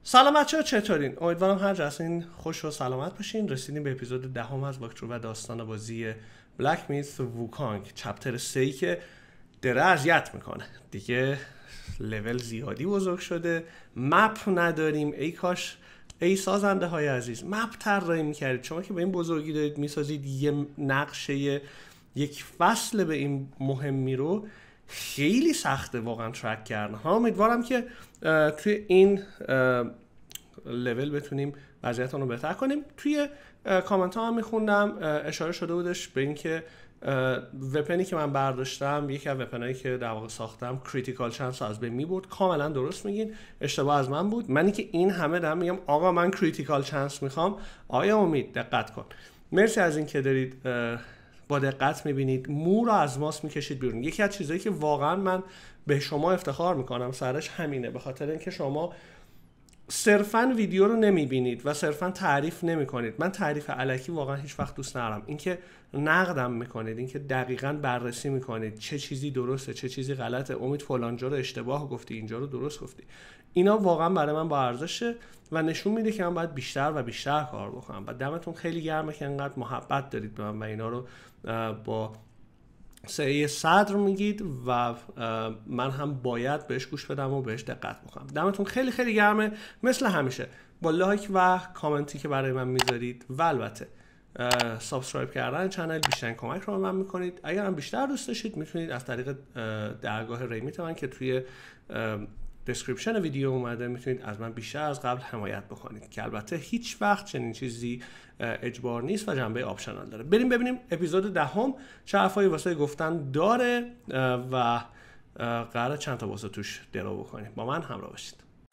سلام بچه‌ها، چطورین؟ امیدوارم هر جا هستین خوش و سلامت باشین. رسیدیم به اپیزود 10 از واکترو و داستان بازی بلک میت ووکانگ چپتر 3 که داره اذیت میکنه. دیگه لول زیادی بزرگ شده، مپ نداریم. ای کاش ای سازنده های عزیز مپ طراحی میکردید. شما که به این بزرگی دارید میسازید یه نقشه یک فصل به این مهمی رو، خیلی سخته واقعا ترک کردن ها. امیدوارم که توی این لول بتونیم وضعیتون رو بهتر کنیم. توی کامنت ها هم میخوندم اشاره شده بودش به این که وپنی که من برداشتم، یکی از وپنایی که در واقع ساختم، کریتیکال چانس از بین میبرد. کاملا درست میگین، اشتباه از من بود. منی که این همه دارم میگم آقا من کریتیکال چانس میخوام، آیا امید دقت کن. مرسی از این که دارید با دقت میبینید، مو رو از ماست میکشید بیرون. یکی از چیزایی که واقعا من به شما افتخار میکنم سرش همینه، به خاطر اینکه شما صرفاً ویدیو رو نمیبینید و صرفاً تعریف نمیکنید. من تعریف الکی واقعا هیچ وقت دوست ندارم. اینکه نقدم میکنید، اینکه دقیقاً بررسی میکنید چه چیزی درسته چه چیزی غلطه، امید فلانجا رو اشتباه گفتی اینجا رو درست گفتی، اینا واقعا برای من با ارزشه و نشون میده که من باید بیشتر و بیشتر کار بکنم. و دمتون خیلی گرمه که انقدر محبت دارید به من و اینا رو با سعی صدر میگید و من هم باید بهش گوش بدم و بهش دقت بکنم. دمتون خیلی خیلی گرمه مثل همیشه، با لایک و کامنتی که برای من میذارید و البته سابسکرایب کردن کانال بیشترین کمک رو به من میکنید. اگر هم بیشتر دوست داشتید میتونید از طریق درگاه ریمیت من که توی دسکریپشن ویدیو اومده میتونید از من بیشتر از قبل حمایت بکنید، که البته هیچ وقت چنین چیزی اجبار نیست و جنبه آپشنال داره. بریم ببینیم اپیزود 10 چه حرفایی واسه گفتن داره و قراره چند تا واسه توش درو بکنیم. با من همراه باشید.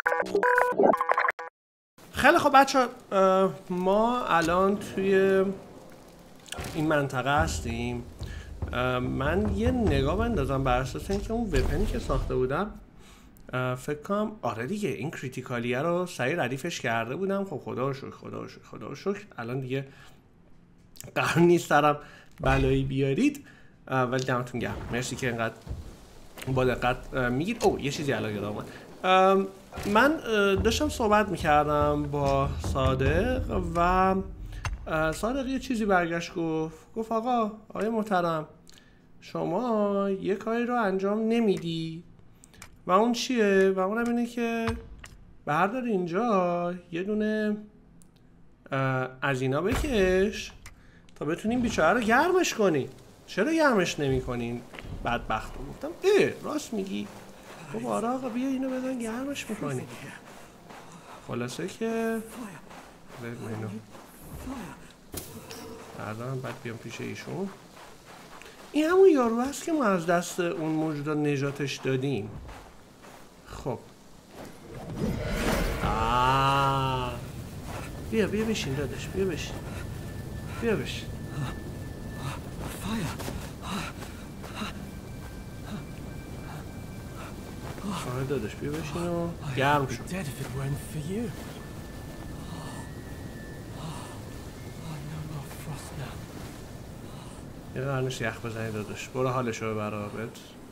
خیلی خب بچه، ما الان توی این منطقه هستیم. من یه نگاه بندازم بر اساس اینکه اون وپنی که ساخته بودم فکر کنم آره دیگه این کریتیکالیه رو سریع ردیفش کرده بودم. خب خدا رو شکر خدا رو شکر الان دیگه قرار نیست سرم بلایی بیارید، ولی دمتون گرم، مرسی که اینقدر با دقت میگید. یه چیزی الان یادم اومد. من داشتم صحبت میکردم با صادق و صادق یه چیزی برگشت گفت آقای محترم، شما یه کاری رو انجام نمیدی و اون چیه؟ و اونم اینه که بردار اینجا یه دونه از اینا بکش تا بتونیم بیچاره رو گرمش کنیم. چرا گرمش نمی کنین بدبخت رو؟ گفتم راست میگی؟ خب آره آقا بیا اینو بزن گرمش میکنیم. خلاصه که اینو بعدم بعد بیام پیش ایشون. این همون یارو هست که ما از دست اون موجودا نجاتش دادیم. خب بیا بشین داداش، بیا بشین. آره داداش بیا بشین و گرم شو. یه قرنش یخ بزنی داداش، برو حالشو ببر.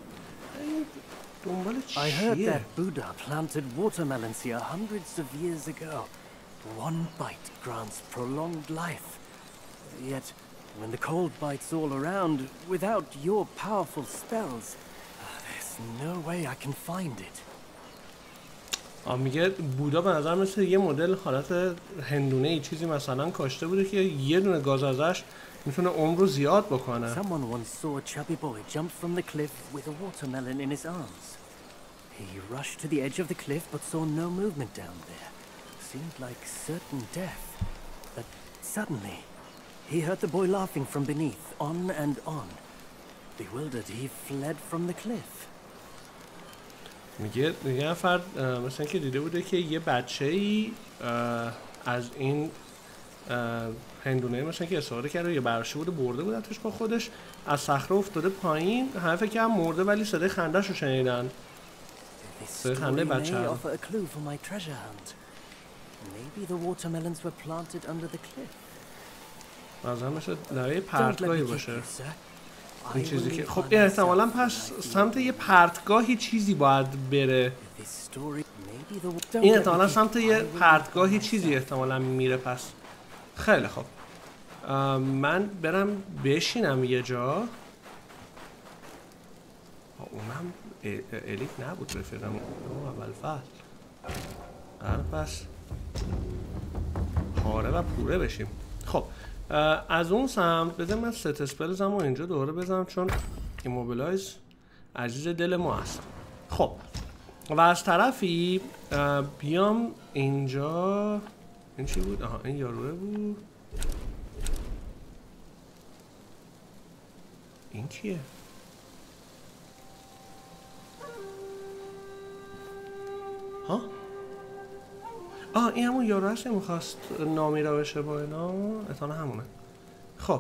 I heard that Buddha planted watermelons here hundreds of years ago. One bite grants prolonged life. Yet, when the cold bites all around, without your powerful spells, there's no way I can find it. میگه بودا به نظر مثل یه مدل حالت هندونه ای چیزی مثلا کاشته بوده که یه دونه گاز ازش میتونه عمر رو زیاد بکنه. Someone once saw a chubby boy jump from the cliff with a watermelon in his arms. He rushed to the edge of the cliff but saw no movement down there. Seemed like certain death. But suddenly, he heard the boy laughing from beneath, on and on. Bewildered, he fled from the cliff. میگه نفر مثلا که دیده بوده که یه بچه‌ای از این هندونه مثلا که استفاده کرده، یه برشه بوده برده بودتش با خودش، از صخره افتاده پایین. همه فکر کردن مرده ولی صدای خنده‌ش رو شنیدن. صدای خنده بچه ها. مثلا مثل لایه پرتگاهی باشه این چیزی که خب این احتمالا پس سمت یه پرتگاهی چیزی باید بره. این احتمالا سمت یه پرتگاهی چیزی احتمالا میره. پس خیلی خوب، من برم بشینم یه جا. اونم الیک نبود رفیقم اول فصل. پس پاره و پوره بشیم. خب از اون سمت بذار من ست اسپلزم و اینجا دوباره بزنم چون ایموبیلایز عزیز دل ما هست. خب و از طرفی بیام اینجا. این چی بود؟ آها این یاروه بود. این کیه؟ ها؟ این همون یارو هست که میخواست نامیرا بشه با اینا. اتانه همونه. خب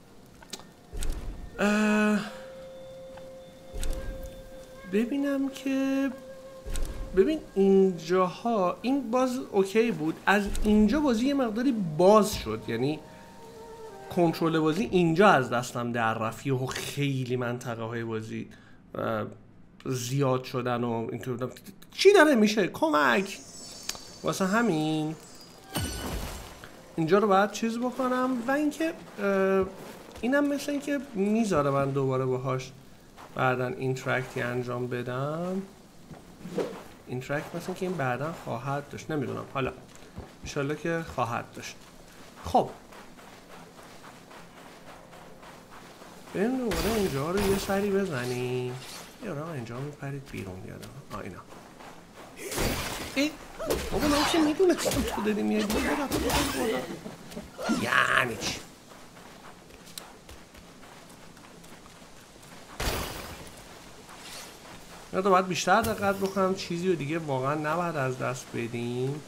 ببینم که ببین اینجاها این باز اوکی بود. از اینجا بازی یه مقداری باز شد، یعنی کنترل بازی اینجا از دستم در رفت و خیلی منطقه های بازی زیاد شدن و اینطور چی داره میشه کمک. واسه همین اینجا رو باید چیز بکنم و اینکه اینم مثل اینکه میذاره من دوباره باهاش بعدن اینتراکتی انجام بدم. اینتراکت مثل اینکه این بعدن خواهد داشت، نمیدونم حالا انشالله که خواهد داشت. خب بریم دوباره اینجا رو یه سری بزنیم. یارم اینجا میپرید بیرون یادم. اینا بابا من که میدونستم تو داریم یه گل یعنی چی؟ یا تو باید بیشتر دقت بکنم چیزی رو دیگه واقعا نباید از دست بدیم.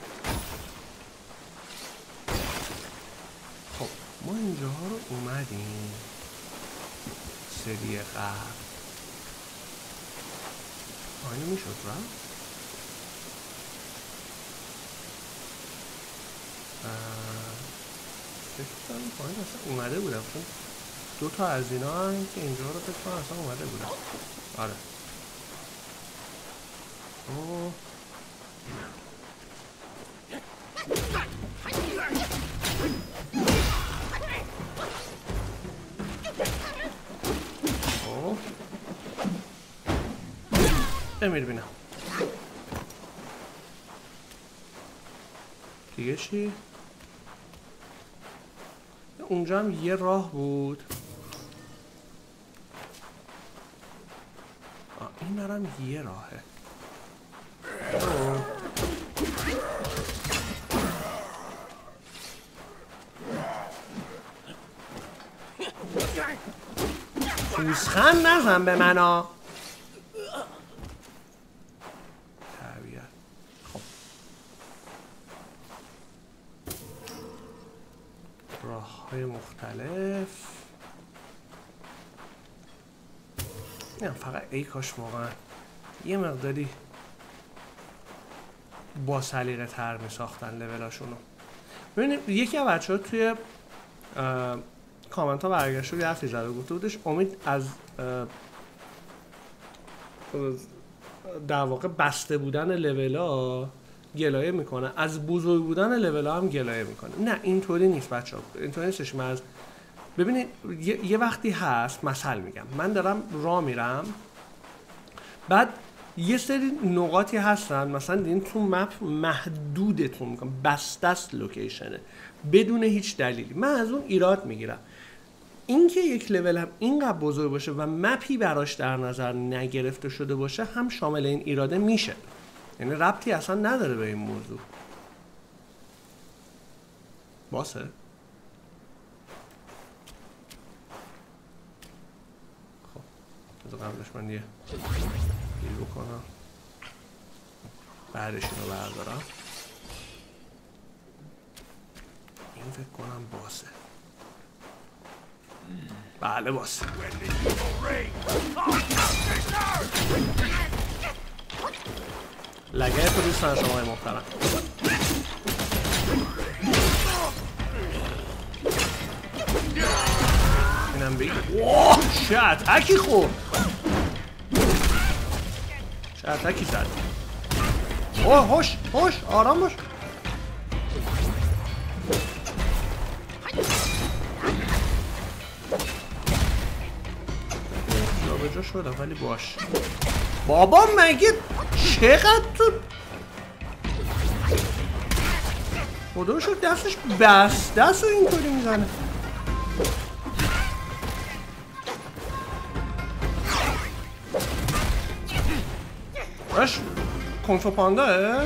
خب ما اینجا رو اومدیم سری قبل. اینو میشد رفت. فکرم پایین اصلا اومده بودم چون دوتا از اینا هم که اینجا رو فکرم اصلا اومده بودم. آره بمیر بینم دیگه چی؟ اونجا هم یه راه بود. این برم یه راهه. پوزخند نزن به منا. طبیعت. خب راه های مختلف. نه فقط ای کاش واقعا یه مقداری با سلیقه تر می ساختن لولاشونو. ببینید یکی از بچه ها توی کامنت ها برگشت و یه حرفی زده گفته بودش امید از در واقع بسته بودن لولا گلایه میکنه، از بزرگ بودن لولا هم گلایه میکنه. نه اینطوری نیست بچه ها، اینطوری نیستش. من از ببینید یه وقتی هست مثل میگم من دارم راه میرم، بعد یه سری نقاطی هستن مثلا دیدین تو مپ محدودتون میکنم، بسته است لوکیشنه بدون هیچ دلیلی. من از اون ایراد میگیرم. اینکه یک لول هم اینقدر بزرگ باشه و مپی براش در نظر نگرفته شده باشه هم شامل این ایراده میشه، یعنی ربطی اصلا نداره به این موضوع. باسه خب از قبلش من یه گیل بکنم بعدش اینو بردارم. این فکر کنم باسه. بله باسه. لگه تو دوستان شما محترم. اینم بگی چه اتکی خورد، چه اتکی زد. هوش هوش آرام باش. جا شدم ولی باش. بابا مگه چقدر تو خدا شد دستش بسته است و اینطوری میزنه. باش کنفو پانداه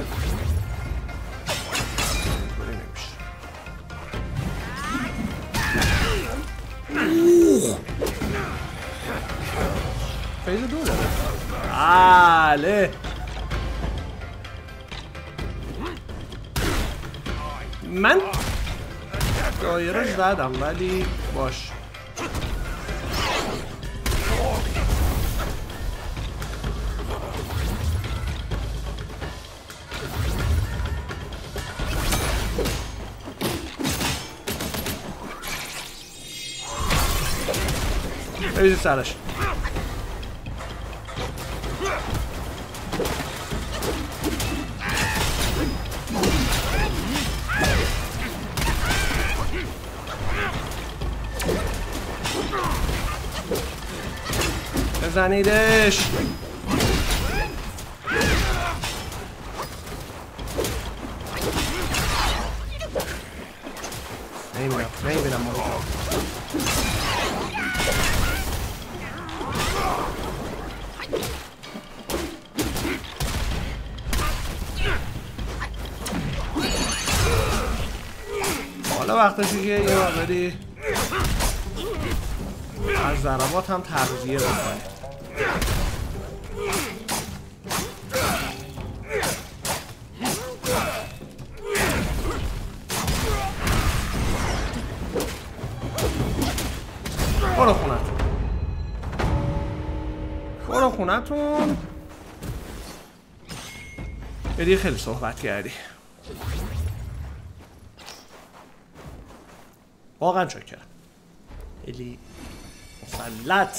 فیز دو داره. بله من دایره زدم ولی باش. بریزی سرش. بزنیدش. نمیبینم مورد. حالا وقتشه که یه مقداری از ضربات هم تغذیه بکنه. برو خونتون. دیگه خیلی صحبت کردی. واقعا شکرم. خیلی مسلط.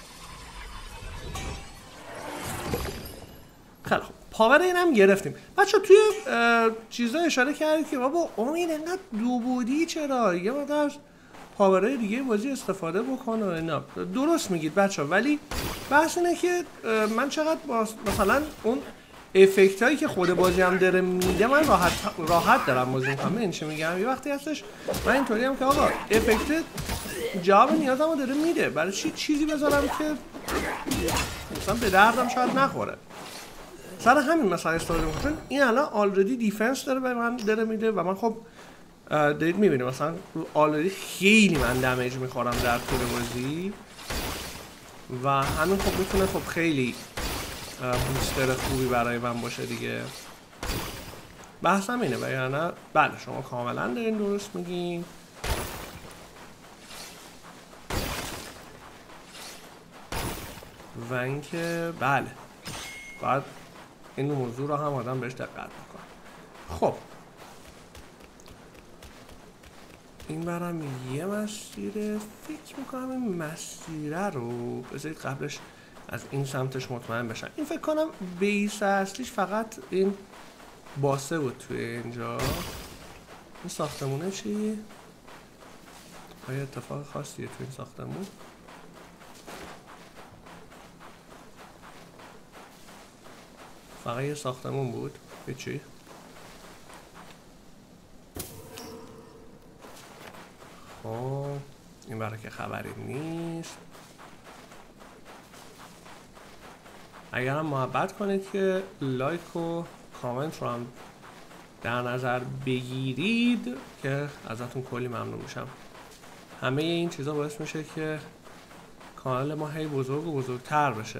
خیلی خوب. پاور اینم گرفتیم. بچه توی چیزا اشاره کردید که بابا امید اینقدر دو بودی چرا؟ یه مقدار پاورهای دیگه بازی استفاده بکن و اینا. درست میگید بچه ها، ولی بحث اینه که من چقدر مثلا اون افکت هایی که خود بازی هم داره میده من راحت دارم بازی میکنم. این چی میگم؟ یه وقتی هستش من اینطوری هم که آقا افکت جواب نیازم رو داره میده، برای چی چیزی بذارم که مثلا به دردم شاید نخوره. سر همین مثلا استفاده میکنم. این الان آلردی دیفنس داره به من داره میده و من خب دارید میبینید مثلا آلردی خیلی من دمیج میخورم در طول بازی و همین خب میتونه خب خیلی بوستر خوبی برای من باشه دیگه. بحثم اینه و یعنی بله شما کاملا دارین درست میگین. و اینکه بله باید این موضوع رو هم آدم بهش دقت بکنه. خب این برم یه مسیره، فکر میکنم این مسیره رو بذارید قبلش از این سمتش مطمئن بشن. این فکر کنم بیس اصلیش فقط این باسه بود توی اینجا. این ساختمونه چی؟ آیا اتفاق خاصیه توی این ساختمون؟ فقط یه ساختمون بود؟ هیچی؟ خب این برای که خبری نیست. اگر هم محبت کنید که لایک و کامنت رو هم در نظر بگیرید که ازتون کلی ممنون میشم. همه این چیزا باعث میشه که کانال ما هی بزرگ و بزرگتر بشه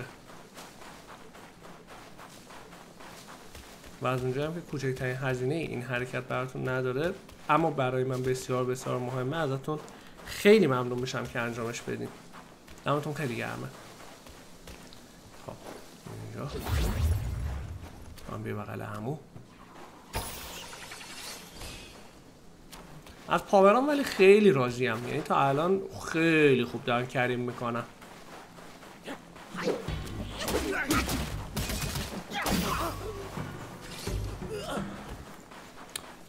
و از اونجا هم که کوچکترین هزینه این حرکت براتون نداره اما برای من بسیار بسیار مهمه، ازتون خیلی ممنون میشم که انجامش بدین. دمتون خیلی گرمه. خب اینجا من بیا بغل همو از پاورام ولی خیلی راضیم، یعنی تا الان خیلی خوب دارن کریم میکنم.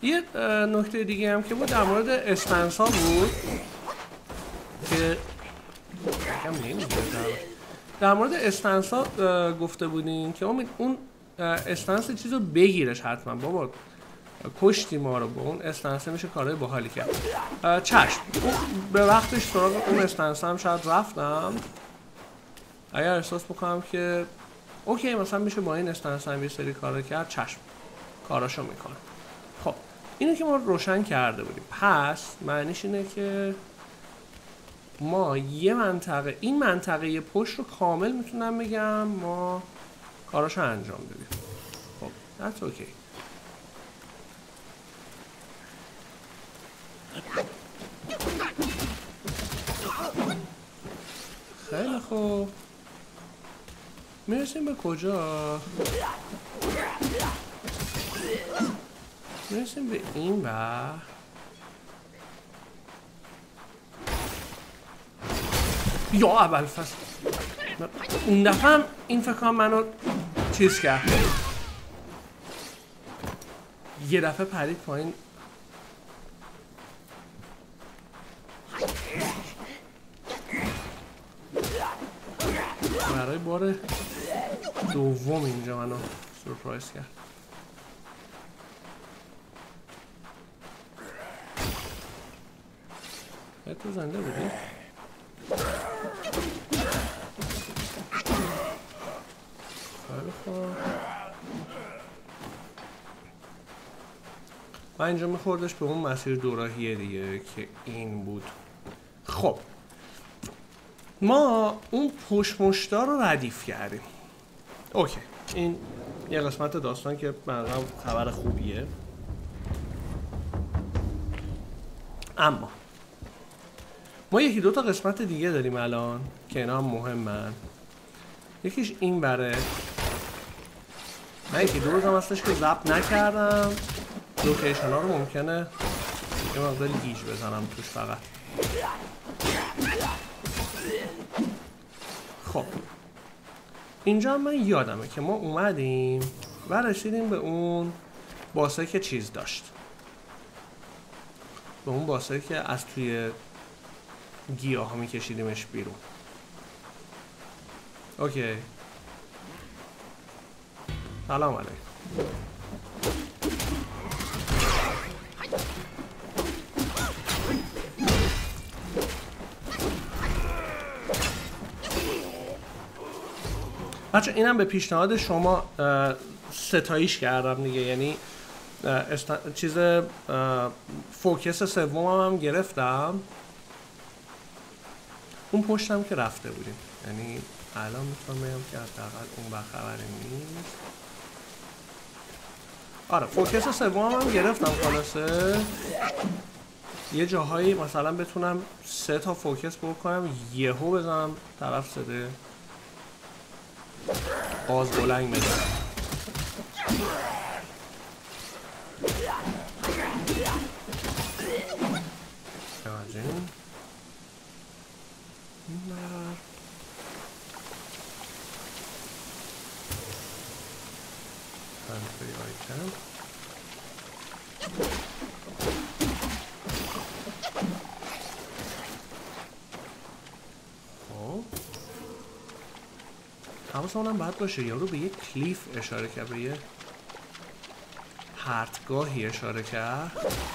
یه نکته دیگه هم که بود در مورد استنسا بود که در مورد استنسا گفته بودین که اون استنس چیزو بگیرش حتما. بابا کشتی ما رو، با اون استنسه میشه کارهای باحالی کرد. چشم، به وقتش سراغ اون استنسه هم شاید رفتم. اگر احساس بکنم که اوکی مثلا میشه با این استنسه هم یه سری کارا کرد، چشم کاراشو میکنم. خب اینو که ما روشن کرده بودیم، پس معنیش اینه که ما یه منطقه، این منطقه پشت رو کامل میتونم بگم ما کاراشو انجام بدیم. خب that's okay. خیلی خوب، میرسیم به کجا؟ میرسیم به این و یا اول فصل. اون دفعه هم این فکر منو چیز کرد، یه دفعه پرید پایین. برای بار دوم اینجا منو سورپرایز کرد. تو زنده بودی؟ خیلی خوب. و اینجا میخوردش به اون مسیر دوراهیه دیگه که این بود. خب ما اون پشت مشتا رو ردیف کردیم. اوکی، این یه قسمت داستان که بنظرم خبر خوبیه. اما ما یکی دوتا قسمت دیگه داریم الان که اینا هم مهمن. یکیش این بره، من یکی دو روزم هستش که ضبط نکردم. لوکیشن ها رو ممکنه یه مقدار گیج بزنم توش فقط. خب اینجا هم من یادمه که ما اومدیم و رسیدیم به اون باسه که چیز داشت، به اون باسه که از توی گیاه ها میکشیدیمش بیرون. اوکی، سلام علیکم. بچه اینم به پیشنهاد شما ستایش کردم دیگه، یعنی چیز فوکس سومم هم گرفتم. اون پشتم که رفته بودیم، یعنی الان میتونم بگم که حداقل اون بخبری نیست. آره فوکس سومم هم گرفتم خلاصه. یه جاهایی مثلا بتونم 3 تا فوکس بکنم یهو بزنم طرف صده باز بلنگ بزنم. حواسمونم باید باشه یارو به یه کلیف اشاره کرد، به یه پرتگاهی اشاره کرد.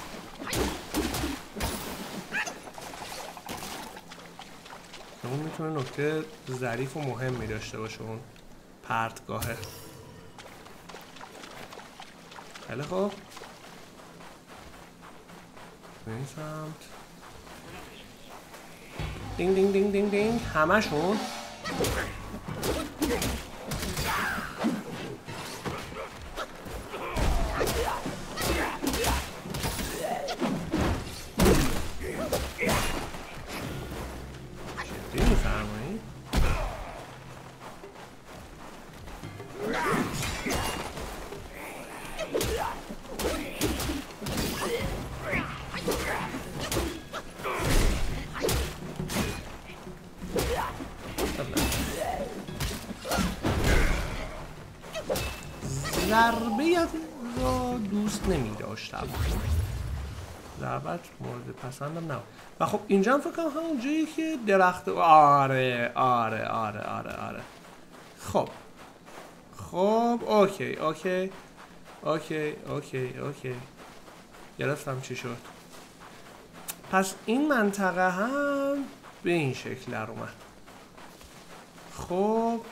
اون میتونه نکته ظریف و مهمی داشته باشه اون پرتگاهه. خیلی خوب، به این سمت. دینگ دینگ دینگ دینگ دینگ همشون. را دوست نمی داشتم. ضربت مورد پسندم نبود. و خب اینجا هم فکر کنم همون جایی که درخت آره. خب اوکی گرفتم چی شد. پس این منطقه هم به این شکل در اومد. خب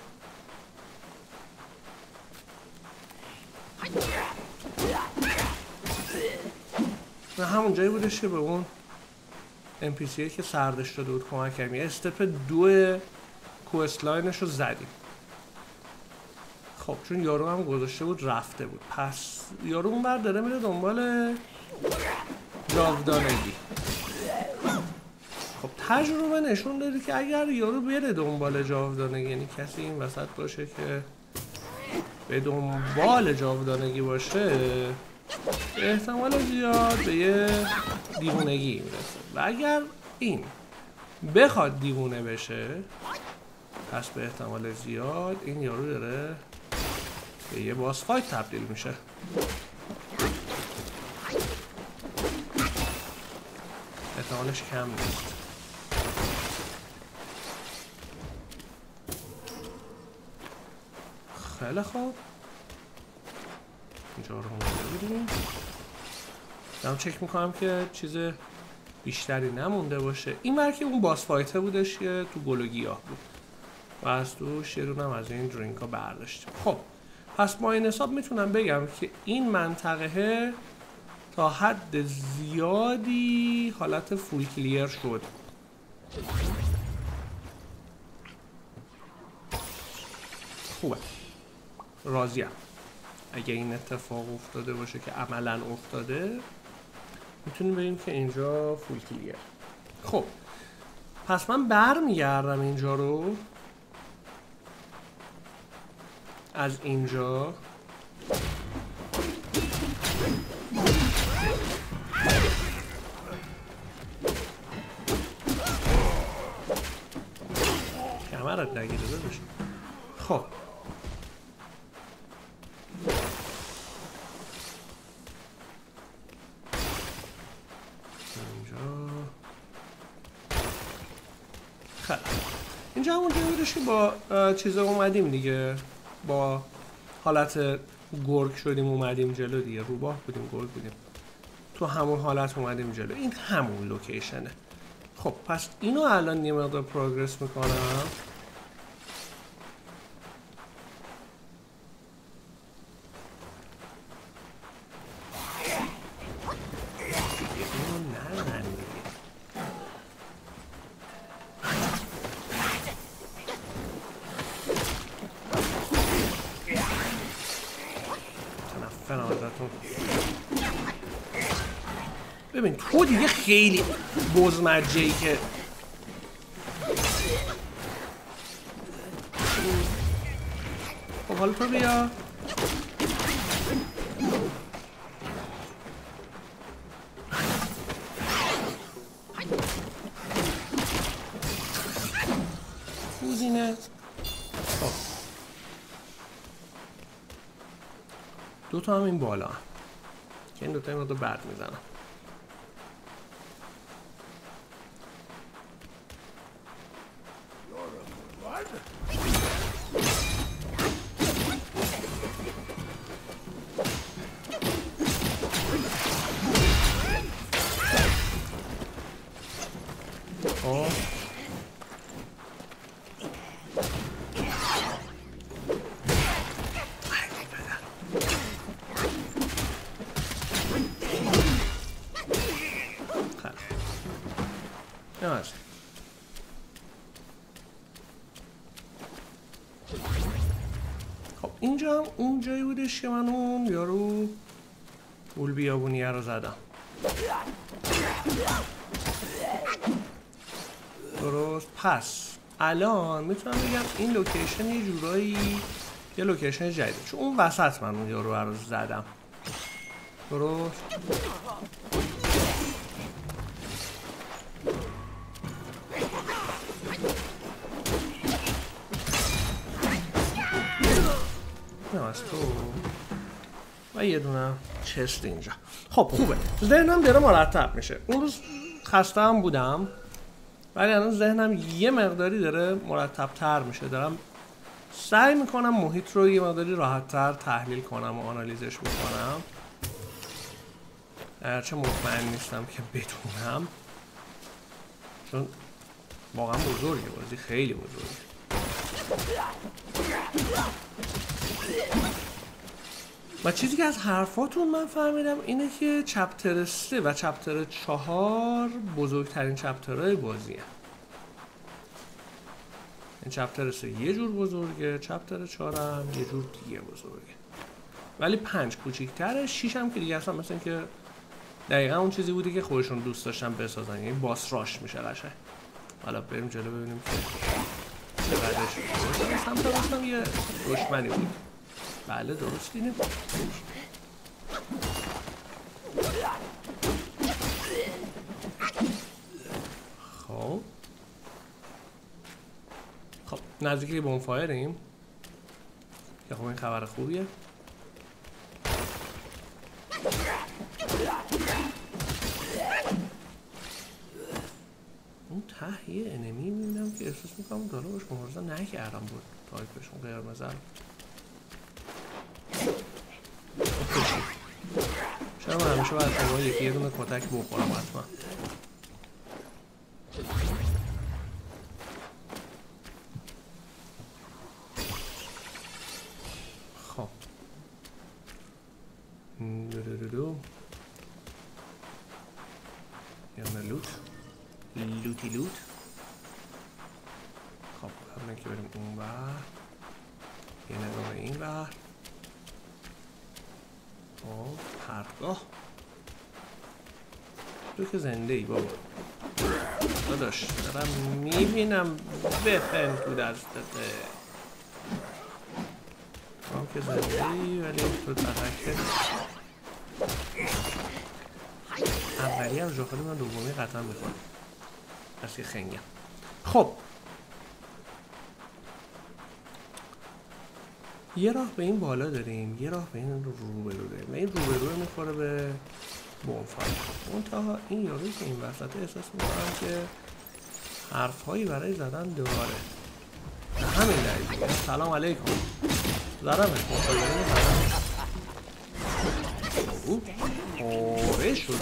و همون جایی بودش که به اون NPC که سردش داده بود کمک کردیم. یه استپ 2 کوستلاینش رو زدیم. خب چون یارو هم گذاشته بود رفته بود، پس یارو اون بر داره میره دنبال جاودانگی. خب تجربه نشون داده که اگر یارو بره دنبال جاودانگی، یعنی کسی این وسط باشه که به دنبال جاودانگی باشه، به احتمال زیاد به یه دیوونگی میرسه. و اگر این بخواد دیوونه بشه، پس به احتمال زیاد این یارو داره به یه باس فایت تبدیل میشه. احتمالش کم نیست. خیلی خوب، اینجا رو ببینیم. دارم چک میکنم که چیز بیشتری نمونده باشه. این مرکه اون باس فایته بودش که تو گل و گیاه بود و از توش یه دونم از این درینک ها برداشتیم. خب پس با این حساب میتونم بگم که این منطقه تا حد زیادی حالت فول کلیر شد. خوبه، راضیم. اگه این اتفاق افتاده باشه که عملا افتاده، میتونیم بگیم که اینجا فول کلیر. خب پس من برمیگردم اینجا رو، از اینجا کمرت نگیره داداش. خب اینجا همون جایی بودش که با چیزا اومدیم دیگه، با حالت گرگ شدیم اومدیم جلو دیگه. روباه بودیم، گرگ بودیم، تو همون حالت اومدیم جلو. این همون لوکیشنه. خب پس اینو الان یه مقدار پروگرس میکنم. ببین تو دیگه خیلی بزمجه‌ای که خب حالا تو بیا. کوزینه. خب دوتا هم این بالا که این دوتا این رو برد میزنم. خب اینجا هم اون جایی بودش که من اون یارو گول بیابونیه رو زدم. درست. پس الان میتونم بگم این لوکیشن یه جورایی یه لوکیشن جدیده، چون اون وسط من اون یارو رو زدم. درست. نه از تو و یه دونه چست اینجا. خب خوبه، ذهنم داره مرتب میشه. اون روز خسته هم بودم ولی الان ذهنم یه مقداری داره مرتب تر میشه. دارم سعی میکنم محیط رو یه مقداری راحت تر تحلیل کنم و آنالیزش میکنم، هرچه مطمئن نیستم که بتونم، چون واقعا بزرگه بازی، خیلی بزرگه. و چیزی که از حرفاتون من فهمیدم اینه که چپتر 3 و چپتر 4 بزرگترین چپترهای بازیه. این چپتر 3 یه جور بزرگه، چپتر 4 هم یه جور دیگه بزرگه، ولی 5 کوچیک‌تره، 6 هم که دیگه اصلا مثل این که دقیقا اون چیزی بودی که خودشون دوست داشتن بسازن، یعنی باس راش میشه قشنگ. حالا بریم جلو ببینیم که چقدرش بود. سمت راستم یه دشمنی بود. بله درست دیدیم. خب نزدیکی بونفایریم که خب این خبر خوبیه. اون ته یه انمی میبینم که احساس میکنم داره باش مبارزه نکردم بود. تایپشون قرمزه رو شاید من همیشه باید شما یکی یه دونه کتک بخورم حتما. خب یه لوت لوتی لوت. خب قبل اینکه بریم اون بر یه نگاه به این بر. خب پرتگاه تو که زنده ای بابا داداش، دارم میبینم بپن تو دستته. تو که زنده ای ولی تو ترکه اولی هم جاخالی من دومی قطعا میخوام پس که خنگم. خب یه راه به این بالا داریم، یه راه به این روبرو داریم و این روبرو میخوره به بونفایر. منتها این یارویی که این وسط احساس میکنم که حرفهایی برای زدن داره. همین دلیل سلام علیکم زدم اوه شد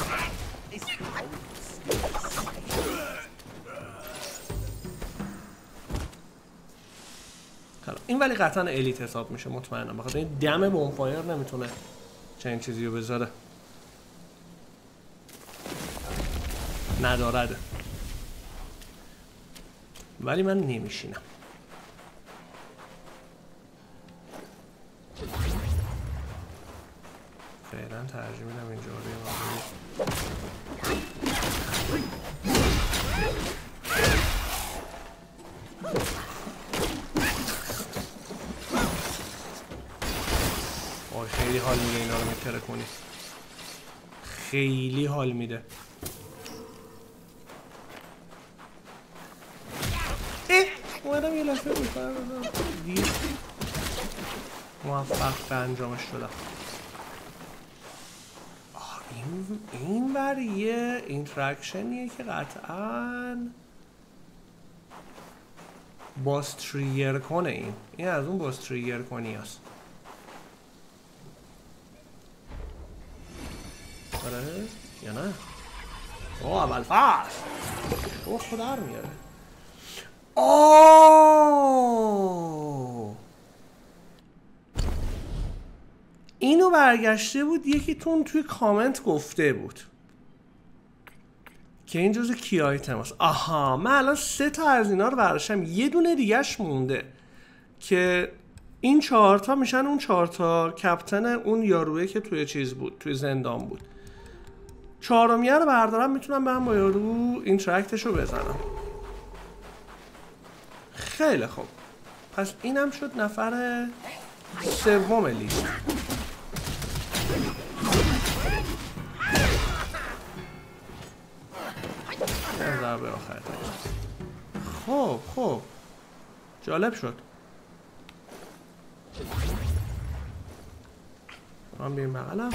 این، ولی قطعا الیت حساب میشه مطمئنم، بخاطر این دم بونفایر نمیتونه چنین چیزی رو بذاره، ندارد. ولی من نمیشینم. فعلا ترجیح میدم اینجا رو خیلی حال میده اینا رو میتره کنی، خیلی حال میده. اومدم یه لحظه میکنم دیر موفق به انجامش شدم. این بر یه اینتراکشنیه که قطعاً باس تریگر کنه. این از اون باس تریگر کنی هست. آره یا نه؟ اوه اول فصل اوه خدا رو میاره. اینو برگشته بود یکیتون توی کامنت گفته بود که این جزو کی آیتم هست. آها من الان 3 تا از اینا رو برداشتم، یه دونه دیگهش مونده که این 4 تا میشن اون 4 تا کپتن اون یارویی که توی چیز بود، توی زندان بود. 4میه رو بردارم میتونم به هم با یارو اینتراکتش رو بزنم. خیلی خوب، پس اینم شد نفر 3 لیست. ضربه آخر. خب جالب شد. هم بیایم بغلم.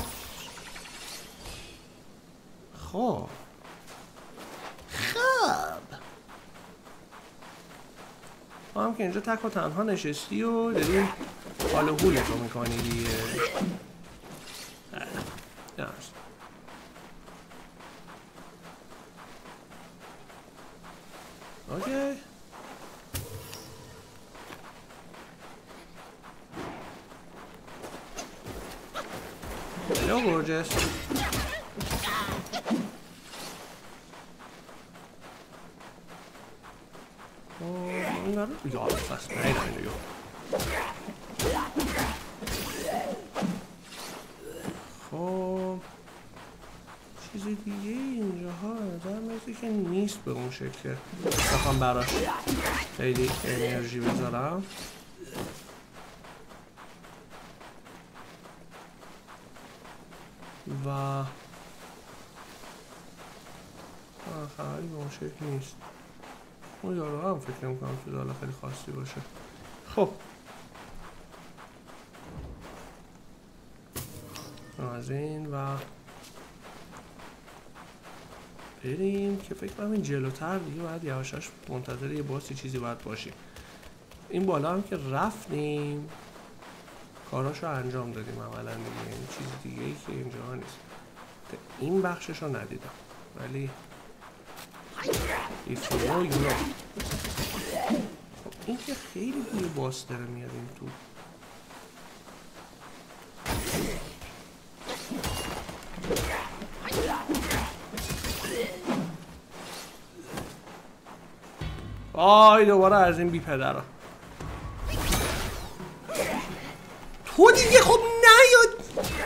خب ما هم که اینجا تک و تنها نشستی و داریم حال و حولتو میکنی دیگه. اوکی. Hello, gorgeous. Ja, fast. Nej, nej, jo. خب چیز دیگه اینجا ها نظر میزه که نیست به اون شکل که بخوام براش خیلی انرژی بذارم. و خیلی به اون شکل نیست. اون یارو هم فکر نمی‌کنم که حالا خیلی خاصی باشه. خب از این و بریم که فکر کنم این جلوتر دیگه باید یواشاش منتظر یه باسی چیزی باید باشیم. این بالا هم که رفتیم کاراشو انجام دادیم عملا دیگه، این چیز دیگه ای که اینجا نیست. این بخشش رو ندیدم ولی این که خیلی بوی باس داره میاد این تو. آی دوباره از این بی پدرها تو دیگه. خب نیاد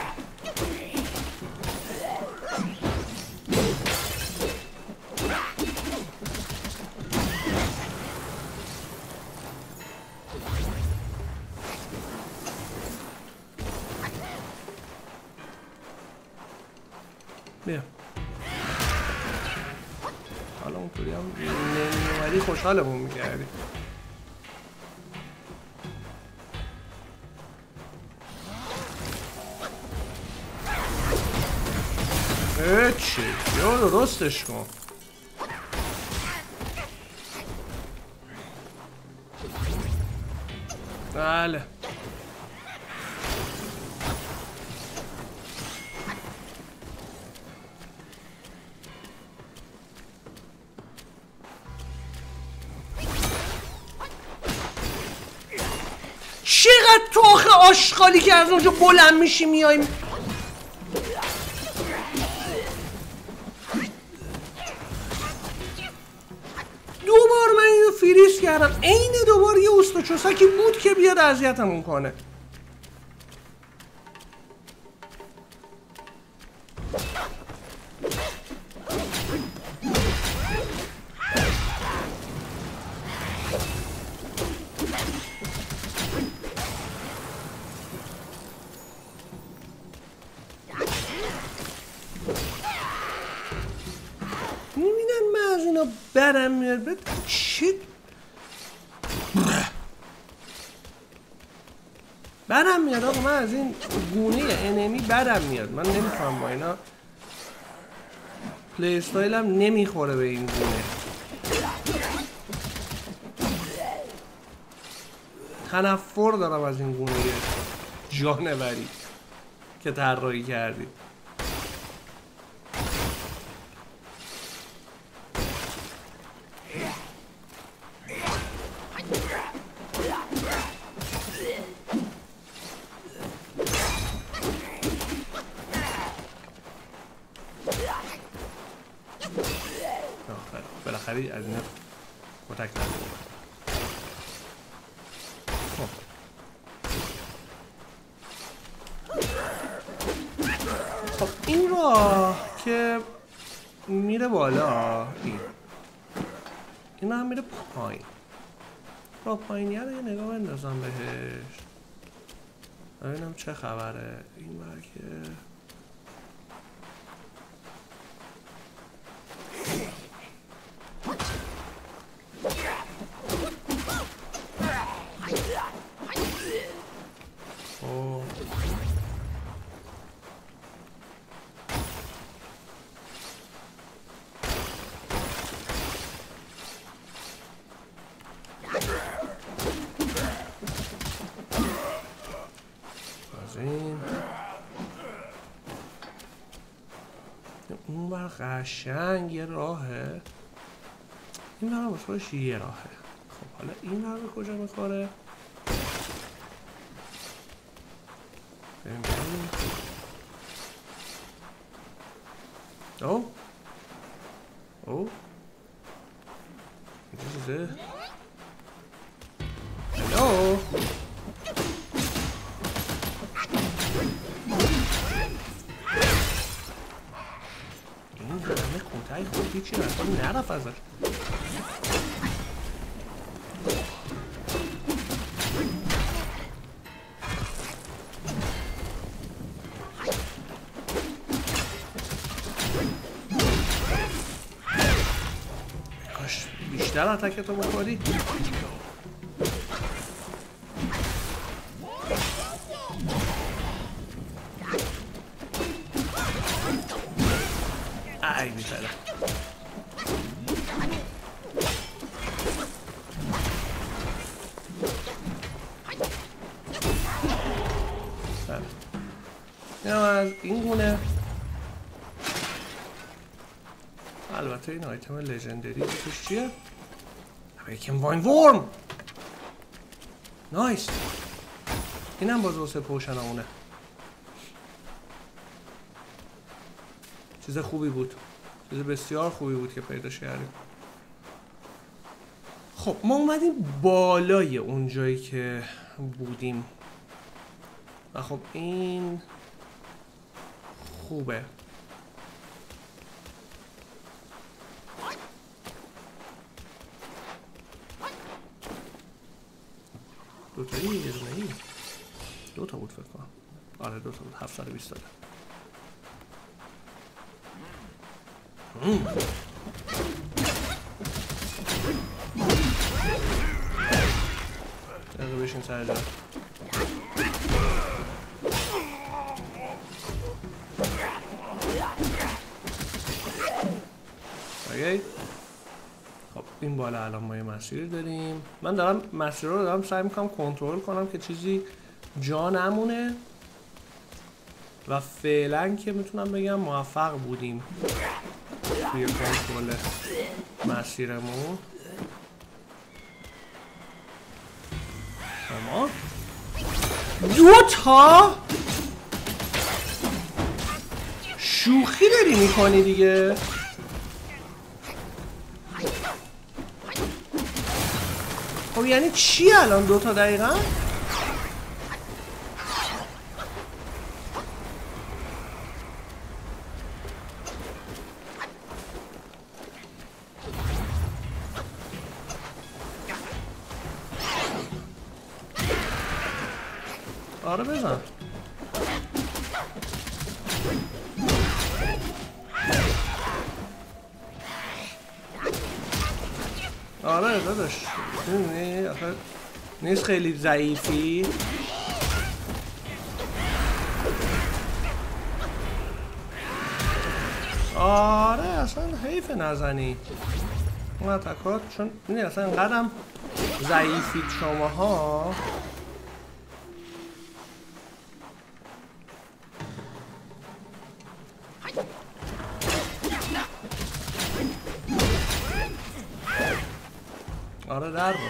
بیا. حالا اونطوری هم نمیومدی خوشحالمون میکردی. چی؟ یا درستش کن. بله چقدر تو آخه آشغالی که از اونجا بلند میشی میایم. دوبار من اینو فریز کردم، عین دوبار یه استوچوسکی بود که بیاد اذیتمون کنه. بدم میاد. چی؟ بدم میاد آقا، من از این گونه انمی بدم میاد. من نمیتونم با اینا پلی استایلم نمیخوره به این گونه. تنفر دارم از این گونه جانوری که طراحی کردی. بالاخره از این کتک نمی‌خوره. خب این راه که میره بالا، این هم میره پایین. با پایینی رو یه نگاه بندازم بهش ببینم چه خبره. این بر که اون بر قشنگ یه راهه، این برم از خودش یه راهه. خب حالا این بر به کجا میخوره؟ بریم او او این چیزه هلو این همه کونتای خودی چی رفت این نرف ازش. کاش بیشتر اتکتو بخوری. ای بیتره این از این گونه. البته این آیتم لژندری توش چیه؟ یکم واین ورم. نایس. اینم باز واسه پوشنمونه. چیز خوبی بود، چیز بسیار خوبی بود که پیداش کردیم. خب ما اومدیم بالای اون جایی که بودیم و خب این خوبه. دوتایی یه دونه‌ای؟ دوتا بود فکر کنم. آره دوتا بود. 720 داده. دقیقه بشین سر جا. اوکی. خب این بالا الان ما یه مسیر داریم. من دارم مسیر رو دارم سعی میکنم کنترل کنم که چیزی جا نمونه و فعلا که میتونم بگم موفق بودیم توی کنترل مسیرمون. شما دوتا شوخی داری میکنی دیگه. خب یعنی چی الان دوتا دقیقا؟ آره بزن. آره داداش نیست خیلی ضعیفی. آره اصلا حیف نزنی اون اتکات، چون این اصلا اینقدرم ضعیفید شماها. آره در بود.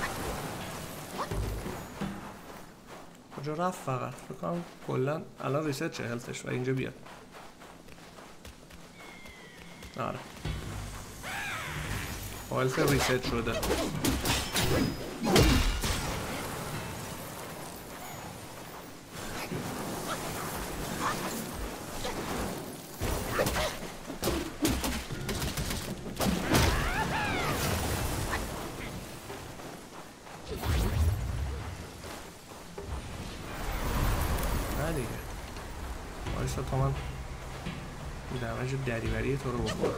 کجا رفت فقط؟ فکر کنم کلا الان ریست چه هلتش و اینجا بیاد. آره هلت ریست شده. تا من دمج دریوری تو رو بخورم.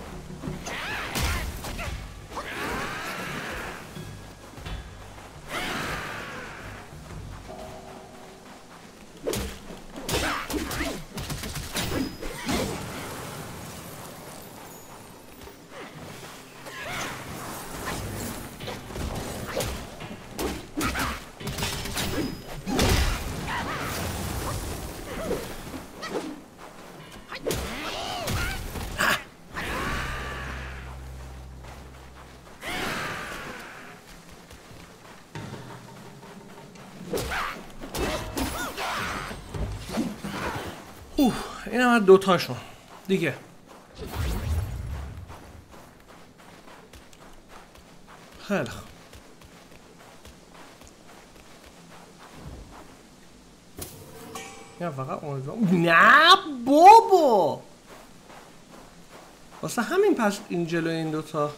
این هم دوتاشون دیگه. خیلی خوب. یا فقط نه بابا، واسه همین پس این جلوی این دوتا،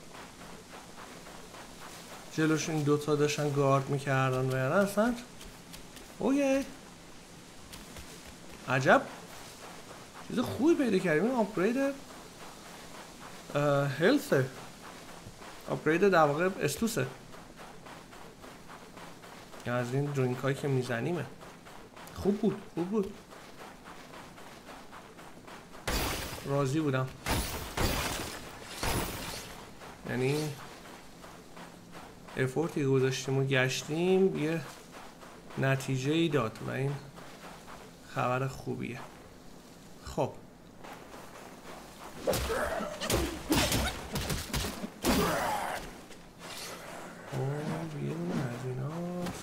جلوش این دوتا داشتن گارد میکردن و یعنی اصلا اوکی عجب چیز خوبی پیدا کردیم. این آپگرید هلثه، آپگرید در واقع استوسه یا از این درینک هایی که میزنیمه. خوب بود خوب بود، راضی بودم. یعنی افورتی گذاشتیم و گشتیم یه نتیجه ای داد و این خبر خوبیه. خب یه دونه از ایناست.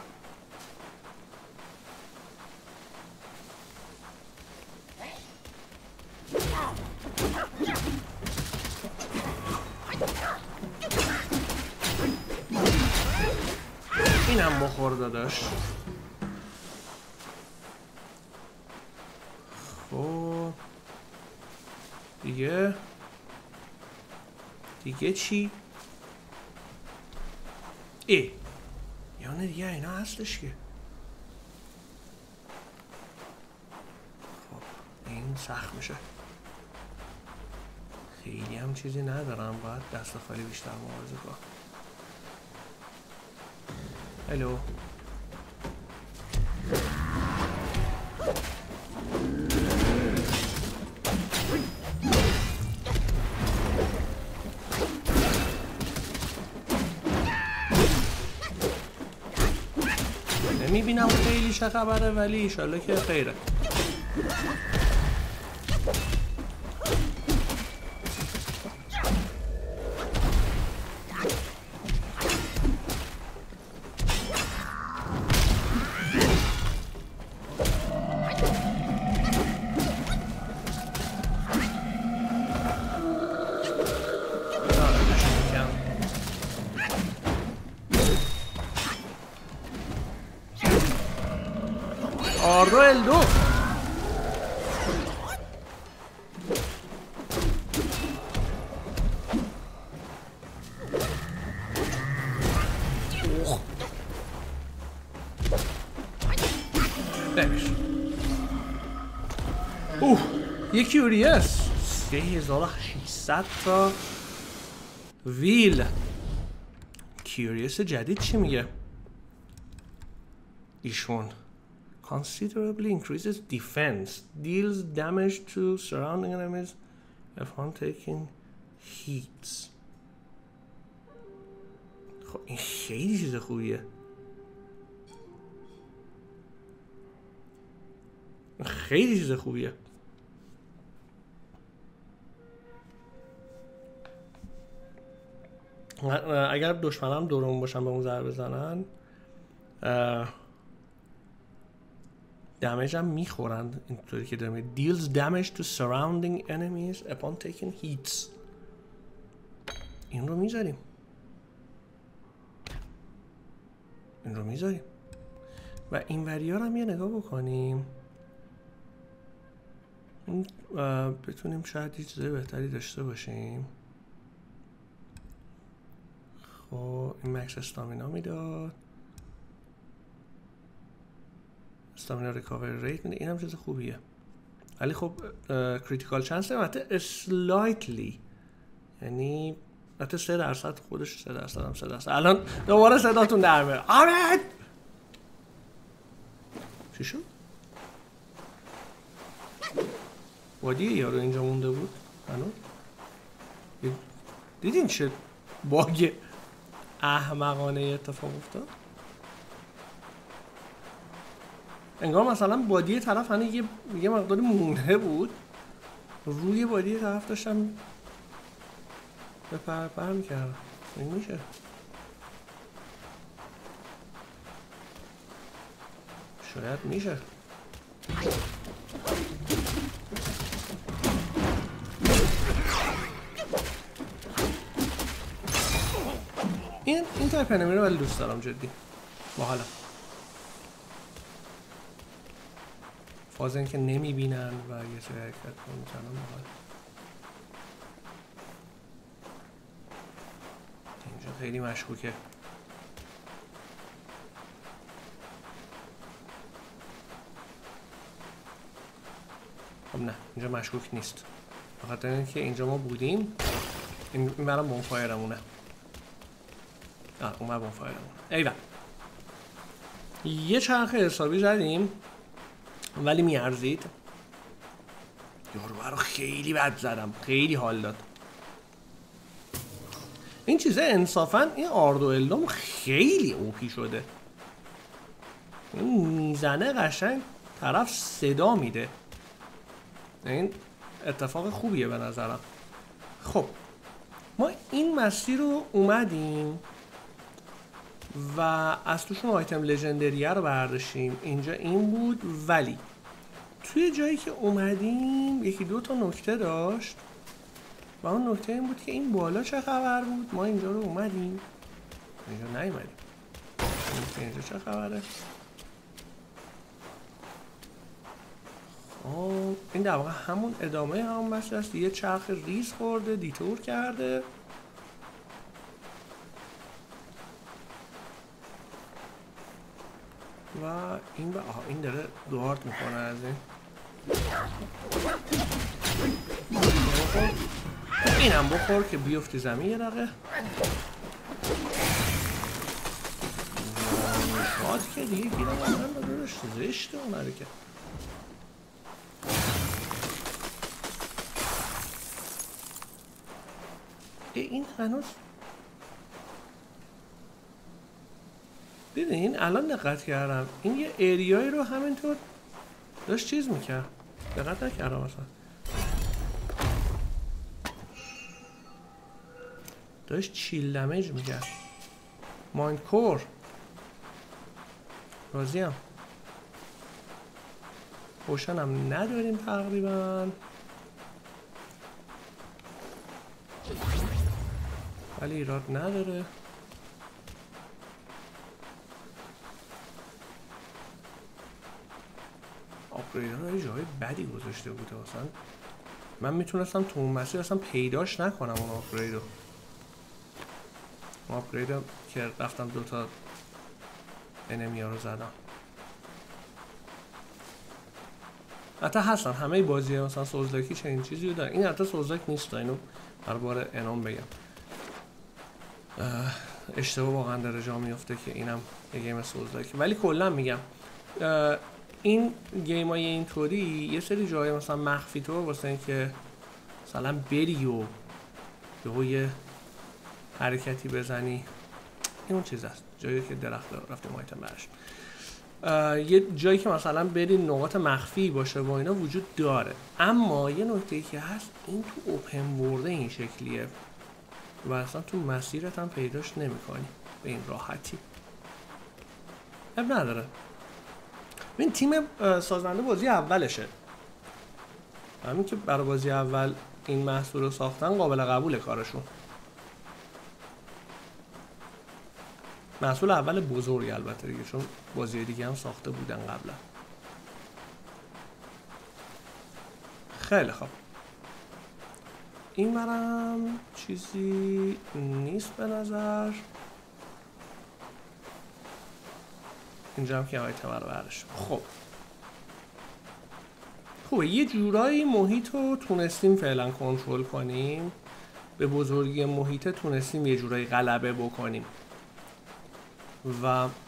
اینم بخور داداش. خب دیگه چی؟ یعنی دیگه اینا هستش که خب این سخت میشه. خیلی هم چیزی ندارم، باید دست خالی بیشتر مبارزه کنم. هلو نمیبینم خیلی چه خبره ولی ایشالله که خیره. آرل دو یه کیوریس 3600 تا ویل. کیوریس جدید چی میگه ایشون؟ Considerably increases defense, deals damage to surrounding enemies upon taking hits. خب این خیلی چیز خوبیه. خیلی چیز خوبیه. اگر دشمنم دورمون باشن به اون ضربه بزنن دمیج هم میخورن. اینطوری که داریم deals damage to surrounding enemies upon taking hits. این رو میذاریم و این وریا رو هم یه نگاه بکنیم. بتونیم شاید یه چیزای بهتری داشته باشیم. خب این مکس استامینا میداد، استامینا ریکاوری ریت میده، این هم چیز خوبیه. ولی خب کریتیکال چانس البته اسلایتلی، یعنی البته 3% خودش 3% هم 3%. الان دوباره صداتون در میاد. آمد چی شد؟ وادی یارو اینجا مونده بود هنوز. دیدین چه باگ احمقانه اتفاق افتاد؟ انگار مثلا بادی طرف هنوز یه مقداری مونده بود، روی بادی طرف داشتم به پر میکردم. این میشه شاید میشه. این تایپ انمی رو ولی دوست دارم جدی. باحاله. فاز اینکه نمیبینن و یه سری حرکت میکنن باحال. اینجا خیلی مشکوکه. خب نه اینجا مشکوک نیست. فقط اینکه اینجا ما بودیم. این برام بونفایرمونه. اون بونفایرمونه. ایوه. یه چرخ حسابی زدیم ولی میارزید. یارو رو خیلی بد زدم. خیلی حال داد. این چیزه انصافا این آردوئلوم خیلی اوپی شده. این میزنه قشنگ طرف صدا میده. این اتفاق خوبیه به نظرم. خب ما این مسیر رو اومدیم و از توشون آیتم لژندریه رو برداشتیم. اینجا این بود ولی توی جایی که اومدیم یکی دو تا نکته داشت و اون نکته این بود که این بالا چه خبر بود. ما اینجا رو اومدیم اینجا نیومدیم. اینجا چه خبره؟ این در واقع همون ادامه همون مسیر است. یه چرخ ریز خورده دیتور کرده و این این داره دوارد میکنه از این. اینم بخور که بیفتی زمین یه دقیقه. شاد که دیگه گیرم آمدن دادارش زشته اون حرکت. این هنوز ببین الان دقت کردم این یه اریایی رو همینطور داشت چیز میکرد. دقت نکردم اصلا. داشت چیل دمیج میکرد. مایند کور راضیم. پوشن هم نداریم تقریبا ولی ایراد نداره. آپگریدها رو جای بدی گذاشته بوده اصلا. من میتونستم تو اون مسیر اصلا پیداش نکنم اون آپگریدو. آپگریدو که رفتم دوتا انمیا رو زدم. حتی هستن همه بازی مثلا سوزلاکی چنین چیزی رو دارن. این حتی سوزلاک نیست. اینو هر بار انام بگم اشتباه واقعا داره جا میفته که اینم یه گیم سوزلاک. ولی کلا میگم این گیم های اینطوری یه سری جای مثلا مخفی طور واسه این که مثلا بری و یه حرکتی بزنی. این اون چیز است جایی که درخت رفتیم آیتم برش. یه جایی که مثلا بری نقاط مخفی باشه و اینا وجود داره. اما یه نکته که هست این تو اوپن ورلد این شکلیه و اصلا تو مسیرت هم پیداش نمی کنی به این راحتی. اب نداره. این تیم سازنده بازی اولشه. همین که برای بازی اول این محصول رو ساختن قابل قبول کارشون. محصول اول بزرگ البته دیگه چون بازی دیگه هم ساخته بودن قبلا. خیلی خوب. این برم چیزی نیست به نظر. اینجا هم که آیتم رو برش. خب خوبه یه جورایی محیط رو تونستیم فعلا کنترل کنیم. به بزرگی محیط تونستیم یه جورایی غلبه بکنیم و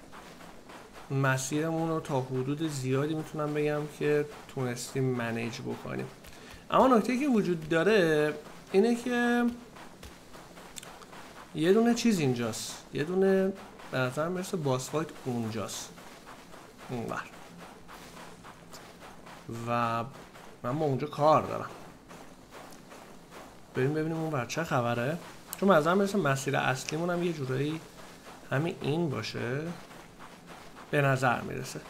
مسیرمون رو تا حدود زیادی میتونم بگم که تونستیم منیج بکنیم. اما نکته که وجود داره اینه که یه دونه چیز اینجاست. یه دونه به نظر میرسه باس فایت اونجاست اونور و من با اونجا کار دارم. بریم ببینیم اونور چه خبره. چون به نظر میرسه مسیر اصلیمون هم یه جورایی همین این باشه. به نظر میرسه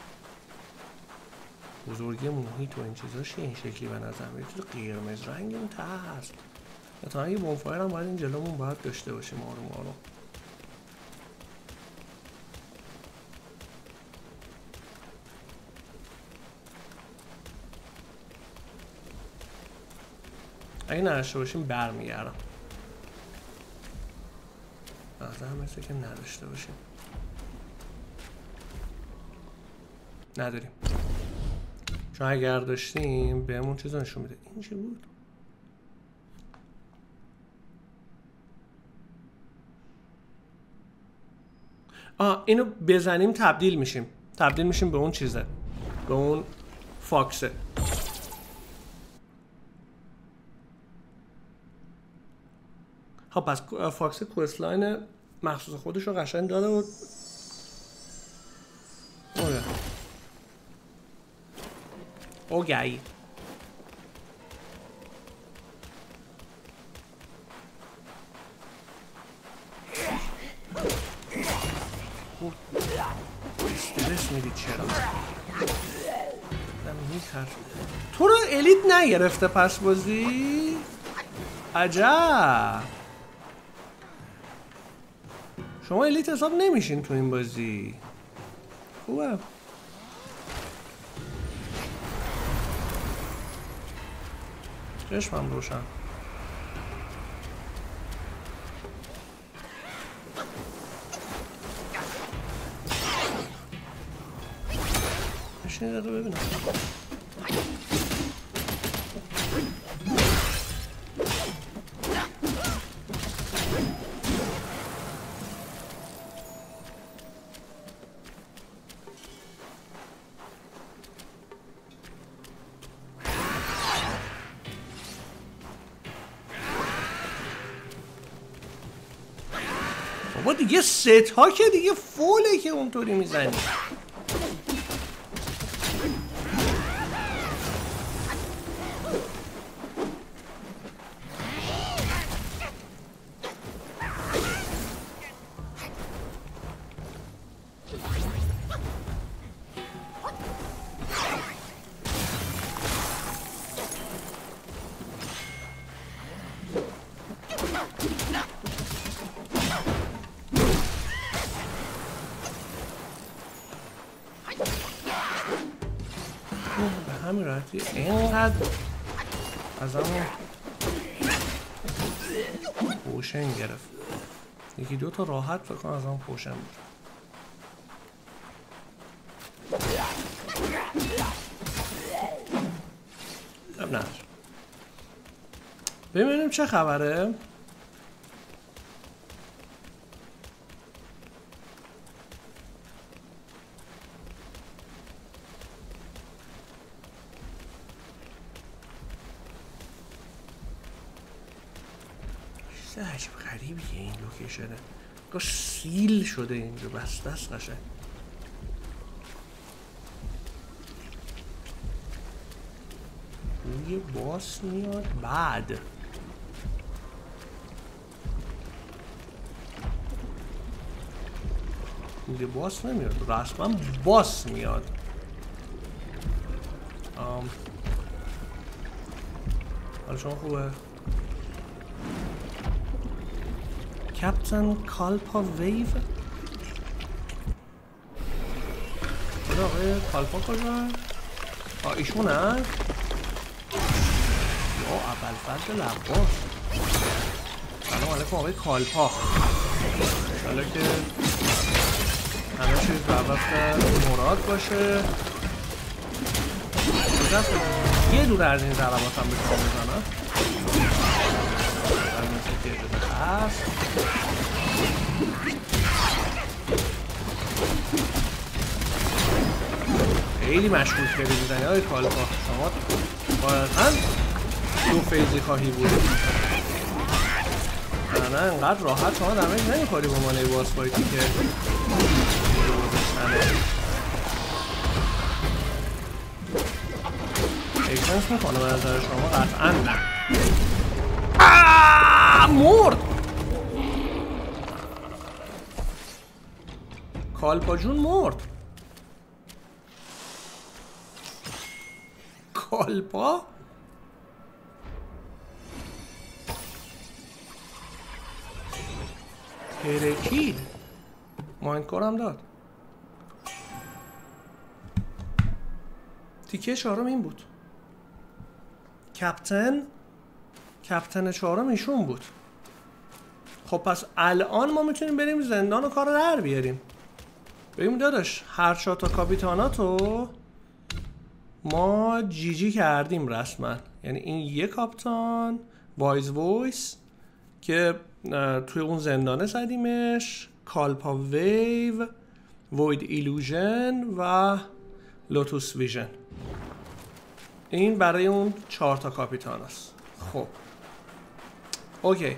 بزرگی محیط و این چیزاش این شکلی به نظر میرسه. قرمز رنگ اون ته هست. تا اگه بونفایر هم باید این جلومون باید داشته باشیم آروم آروم. اگه نداشته باشیم برمیگردم. نظر مثل که نداشته باشیم. نداریم. چون اگر داشتیم بهمون چیز نشون میده. این چی بود؟ اینو بزنیم تبدیل میشیم. تبدیل میشیم به اون چیزه، به اون فاکسه. خب پس فاکس کوستلاین مخصوص خودش رو قشنگ داده بود. اوگی استرس میدید چرا؟ تو رو الیت نگرفته پس بازی؟ عجب. شما الیت حساب نمیشین تو این بازی. خوبه. چشمم روشن. بشین دقیقه ببینم. بابا دیگه ست ها که دیگه فوله که اونطوری میزنی. به همین راحتی اینقدر از همون پوشن گرفت. یکی دو تا راحت فکر کنم از همون پوشن بود. خب نه ببینیم چه خبره. عجیب غریبیه این لوکیشنه. سیل شده اینجا، بسته است قشنگ. یه باس میاد بعد. یه باس نمیاد، رسما باس میاد. حالا شما خوبه؟ کپتن کالپا ویو. آقای کالپا کجا؟ ایشون هست؟ یا ابوالفضل لباس. سلام علیکم آقای کالپا. حالا که همه چیز بر وفق مراد باشه. یه دور از این ضربات هم بکنم بزنم. هست. خیلی مشغول کردی میزنی های کالپا. شما باید دو فیزی خواهی بود. نه انقدر راحت شما دمیج نمیخوری با مانه باس فایتی که ایکسنس میکنه به نظر شما؟ قطعا نه. مرد کالپا جون، مرد کالپا. ترکید ماینکور هم داد. تیکه چهارم این بود. کپتن کپتن 4 ایشون بود. خب پس الان ما میتونیم بریم زندان و کار رو در بیاریم. بریم داداش هر 4 تا کاپیتاناتو ما جی کردیم رسما. یعنی این یه کاپتان وایز وایس که توی اون زندانه زدیمش، کالپا ویو، وید ایلوژن و لوتوس ویژن. این برای اون 4 تا کاپیتان است. خب اوکی.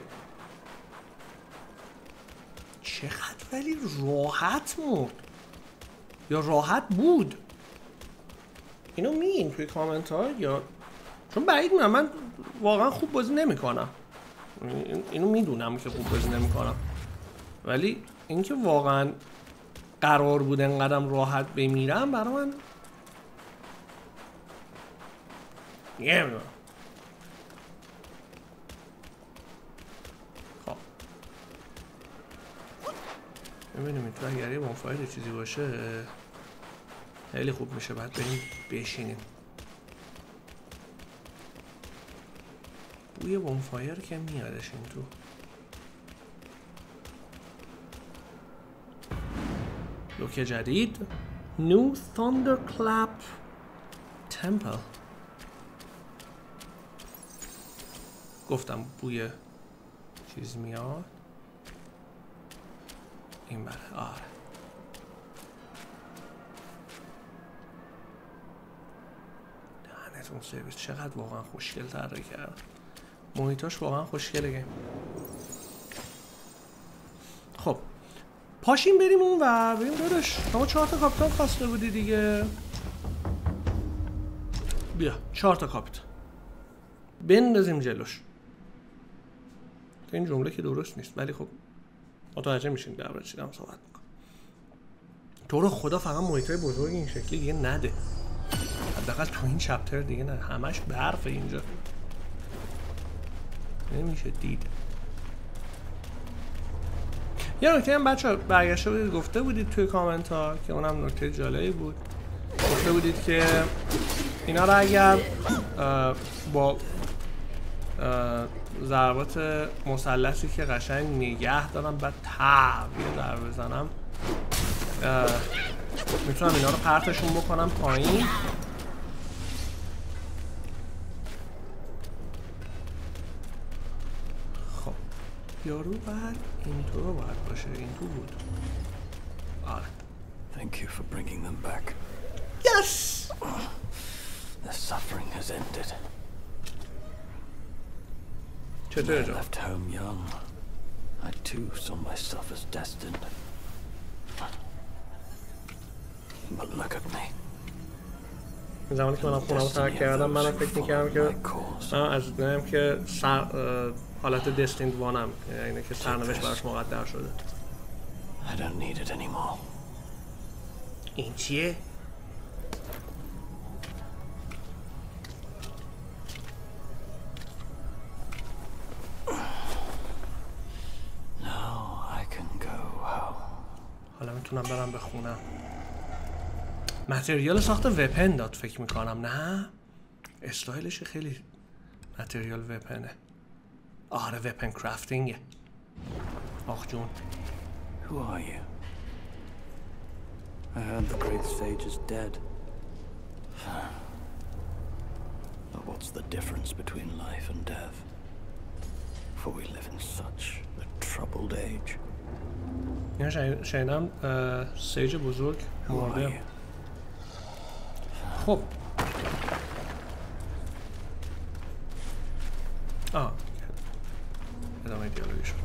چقدر ولی راحت مرد یا راحت بود؟ اینو میگین توی کامنت ها یا چون بعید میدونم. من واقعا خوب بازی نمی کنم، اینو میدونم که خوب بازی نمی کنم، ولی اینکه واقعا قرار بود انقدرم راحت بمیرم برای من نمیدونم. خب ببینیم تو اگر یه بونفایر چیزی باشه خیلی خوب میشه. بعد بریم بشینیم. بوی بونفایر که میادش این تو. لوک جدید New Thunderclap Temple. گفتم بوی چیز میاد. این بره. آره دهنتون سرویس. چقدر واقعا خوشگل طراحی کرد. محیطاش واقعا خوشگله. خب پاشیم بریم اون ور. بریم داداش شما 4 تا کاپیتان خواسته بودی دیگه. بیا 4 تا کاپیتان بندازیم جلوش. این جمله که درست نیست ولی خب متوجه میشین درباره چی دارم صحبت میکنم. تو رو خدا فقط محیطای بزرگ این شکلی دیگه نده. حداقل تو این چپتر دیگه نه. همش برف اینجا نمیشه دید. یه نکته هم بچه ها برگشته بودید گفته بودید توی کامنت ها که اونم نکته جالبی بود. گفته بودید که اینا رو اگر با ضربات مثلثی که قشنگ نگه دارم بعد یه ضربه بزنم میتونم اینا رو پرتشون بکنم پایین. خب یارو بعد اینطور رو باید باشه. این تو بود. آره. Thank you for bringing them back. Yes! The suffering has ended. I left home young. I too saw myself as destined. But look at me. زمانی که منم خونم رو ترک کردم منم فکر میکردم که از دنیم که حالت دستیند وانم، اینه که سرنوشت براش مقدر شده. I don't need it anymore. این چیه؟ حالا میتونم برم بخونم. متریال ساخت وپن داد فکر میکنم. نه استایلش خیلی متریال وپنه. آره وپن کرافتینگه. آخ جون. Who are you? I heard the great sage is dead. But what's the difference between life and death? For we live in such a troubled age. اینا شنیدم سیج بزرگ مرده. خب ادامه دیالوگی شد.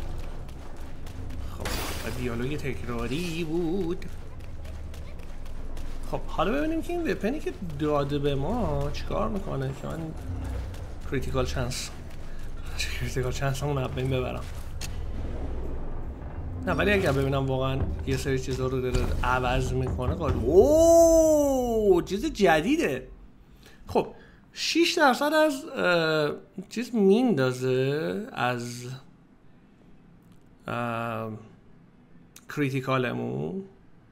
خب دیالوگ تکراری بود. خب حالا ببینیم که این وپنی که داده به ما چیکار میکنه که من کریتیکال چانس همون اولین ببرم. نه ولی اگر ببینم واقعا یه سری چیزا رو داره عوض میکنه اوه چیز جدیده. خب 6% از چیز میندازه از کریتیکالمون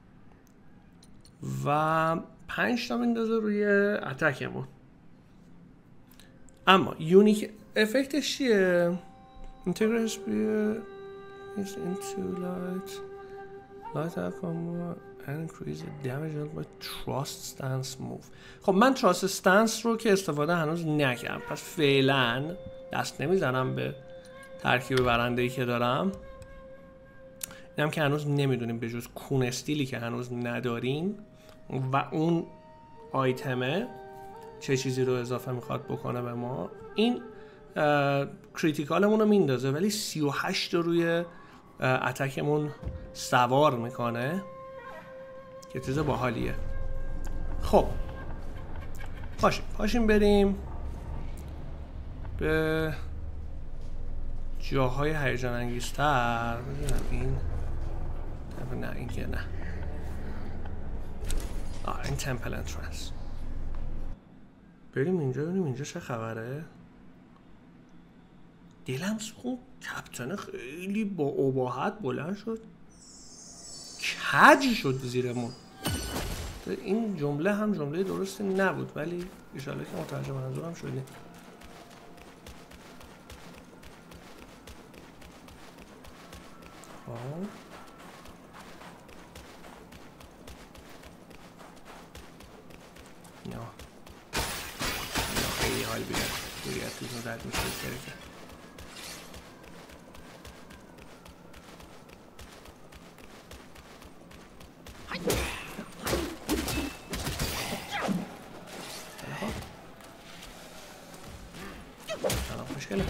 و 5 تا میندازه روی اتکمون. اما یونیک افکتش چیه؟ Integrate spear is into light outcome and increase the damage by trust stance move. خب من trust stance رو که استفاده هنوز نکردم، پس فعلا دست نمیزنم به ترکیب برنده‌ای که دارم. اینم که هنوز نمیدونیم به جز کون استیلی که هنوز نداریم و اون آیتمه چه چیزی رو اضافه میخواد بکنه به ما. این کریتیکالمون رو میندازه ولی 38 رو روی اتکمون سوار میکنه که چیز باحالیه. خب پاشیم بریم به جاهای هیجان انگیزتر. ببینم این نه این که نه این تمپل انترنس. بریم اینجا ببینیم اینجا چه خبره. دلم سوخت. کپتن خیلی با اباحت بلند شد، کج شد زیرمون. این جمله هم جمله درستی نبود ولی انشالله که متوجه منظورم شدیم. نه خیلی حال بیاد باید توی درد میشه کرده. مشکله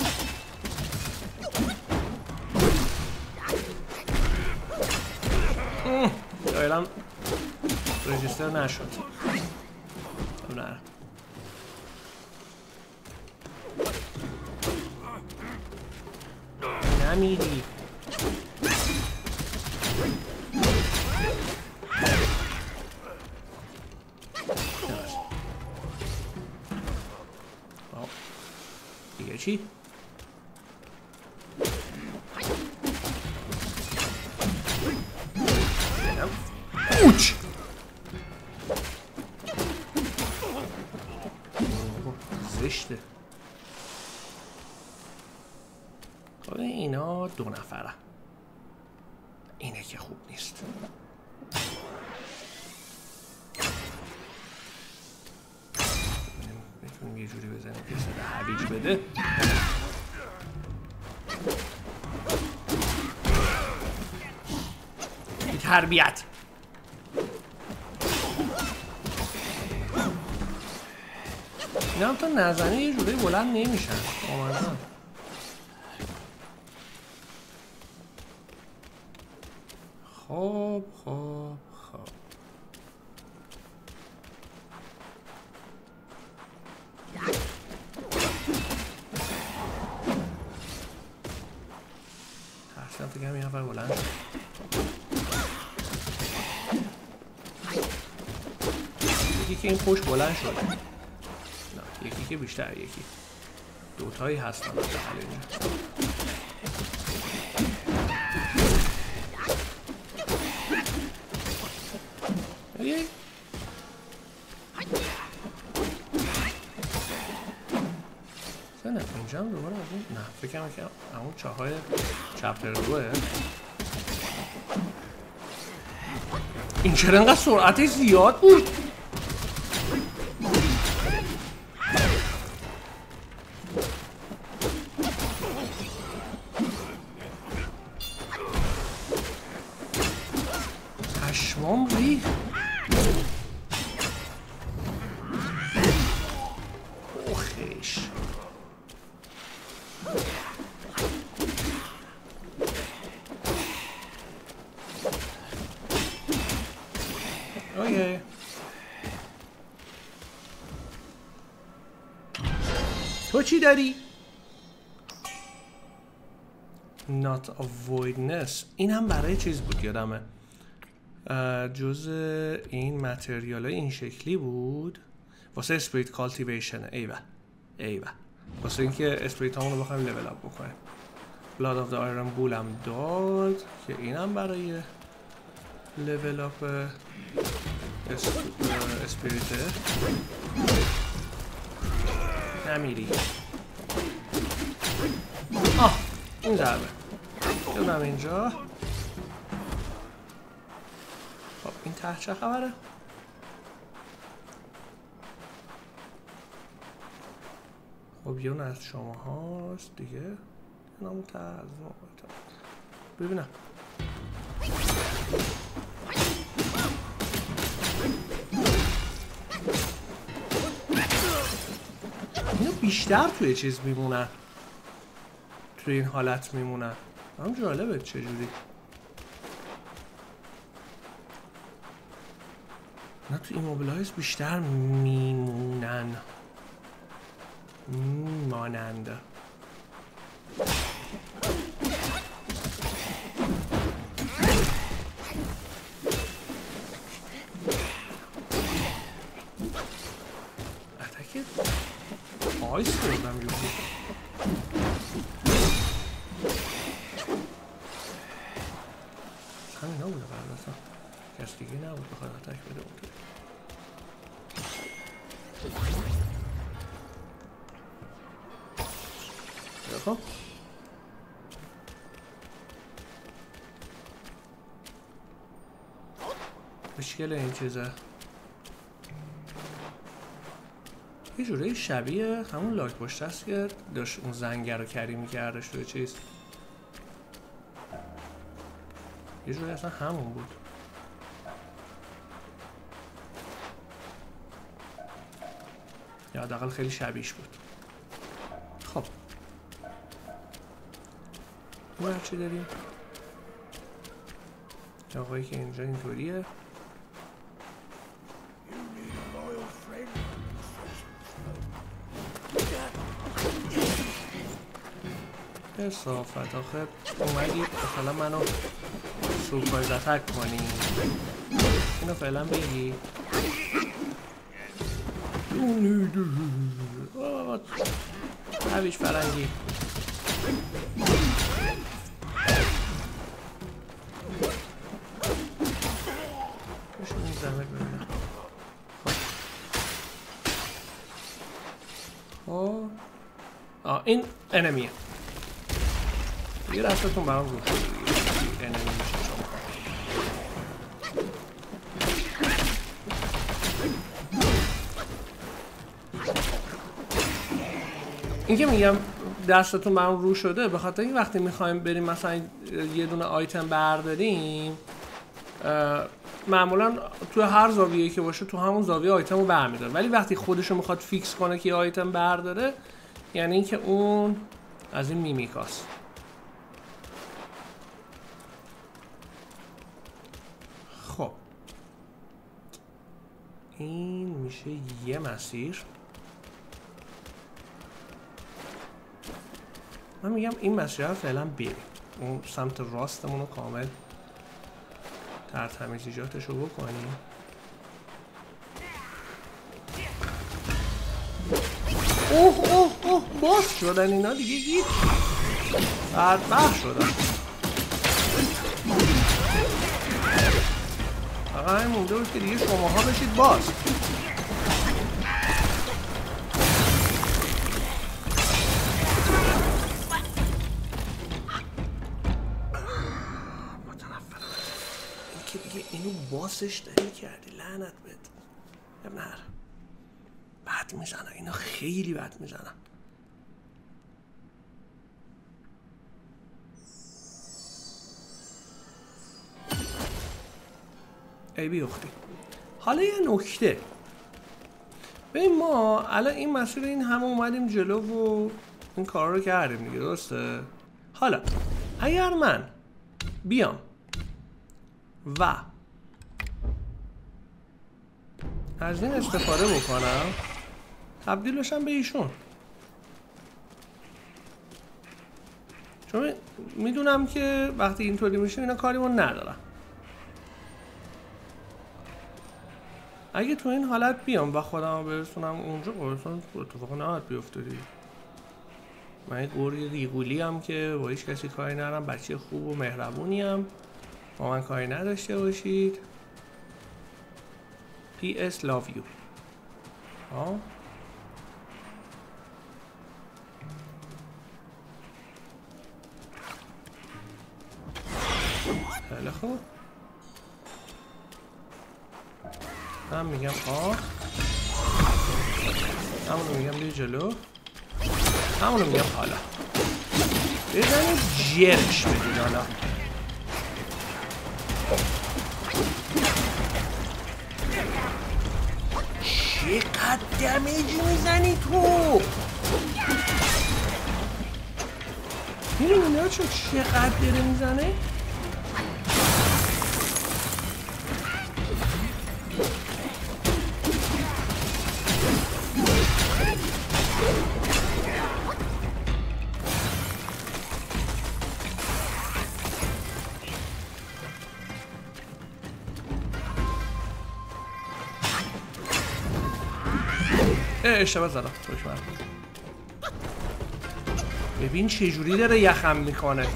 دایلم رجیستر نشد. نه نمیری. دیگه چی؟ اوچ! زشته. خب اینا 2 نفره. اینه که خوب نیست. میتونیم یه جوری بزنیم که صدا هویج بده. بی تربیت. اینا هم تا نزنه یه جوری بلند نمیشن. آمدن خب ترسیدم فکرم یه نفر بلند شد. یکی که این پشت بلند شد. نه یکی که بیشتر، یکی دوتایی هستن داخل اینجا. اینجا هم دوباره از این؟ نه فکرم که همون چاهای چپتر 2. این چرا انقدر سرعتش زیاد بود؟ پشمام ریخت. اوخیش اوکی. تو چی داری؟ Not avoidness. این هم برای چیز بود یادمه، جز این متریال های این شکلی بود واسه اسپریت کالتیویشن. ایوه واسه اینکه اسپریت همون رو بخوایم لول اپ بکنیم. بلاد آف د آیرون بول هم داد که اینم برای لول اپ اسپریته. نمیری این ضربه ببینم اینجا. خب این ته چه خبره؟ خب یون از شما هاست دیگه. نامو ته از ببینم. اینو بیشتر توی چیز میمونن، توی این حالت میمونن. هم جالبه چجوری. نه تو ایموبیلایز بیشتر میمونن مانند. اتک آیس کردم یوکی. همین نبوده برداشتم، کس دیگه نبود بخواد اتک بده اونطوری. خب مشکل این چیزه یه جوره شبیه همون لاک پشت است که داشت اون زنگر رو کری میکردش توی چیز. یه جوره اصلا همون بود. یا حداقل خیلی شبیهش بود. خب این چی داریم؟ آقایی که اینجا اینطوریه. صافت آخه اومدی مثلا منو سورپرایز اتک کنی. اینو فعلا بگی. هویش فرنگی. بشون این زمه ببینم. خب این انمیه. یه رفتتون برام رو شده دیگه. انمی میشه شما. این که میگم دستتون برام رو شده به خاطر این وقتی میخوایم بریم مثلا یه دونه آیتم برداریم معمولا تو هر زاویه‌ای که باشه تو همون زاویه آیتم رو برمیداره، ولی وقتی خودشو میخواد فیکس کنه که یه آیتم برداره یعنی اینکه اون از این میمیکاست. خب این میشه یه مسیر. من میگم این مسیر رو فعلا بریم، اون سمت راستمون رو کامل ترتمیزیجاتش رو بکنیم. اوه باز شدن اینا دیگه. گیت بدبخت شدن. فقط همین مونده بود که دیگه شماها بشید باز. اینو باسش داری کردی لعنت بهت. ابن هر بد میزنن اینا، خیلی بد میزنن. ای بی اختی. حالا یه نکته ببین، ما الان این مسئول این همه اومدیم جلو و این کار رو کردیم دیگه، درسته؟ حالا اگر من بیام و از این استفاده بکنم تبدیل بشم به ایشون، چون میدونم که وقتی اینطوری میشه اینا کاریمون ندارم. اگه تو این حالت بیام و خودم برسونم اونجا قرصان اتفاق نهاد بیفته دیگه. من یک گوری ریگولی هم که با هیچ کسی کاری ندارم، بچه خوب و مهربونی هم، با من کاری نداشته باشید. PS love you. خیلی خوب. من میگم همونو میگم بیا جلو. همونو میگم حالا بزنید جرش بدید. حالا چقدر دمیج میزنی تو؟ میدونی نه چون چقدر داره میزنه؟ اشتباه زدم. ببین چه جوری داره یخم میکنه.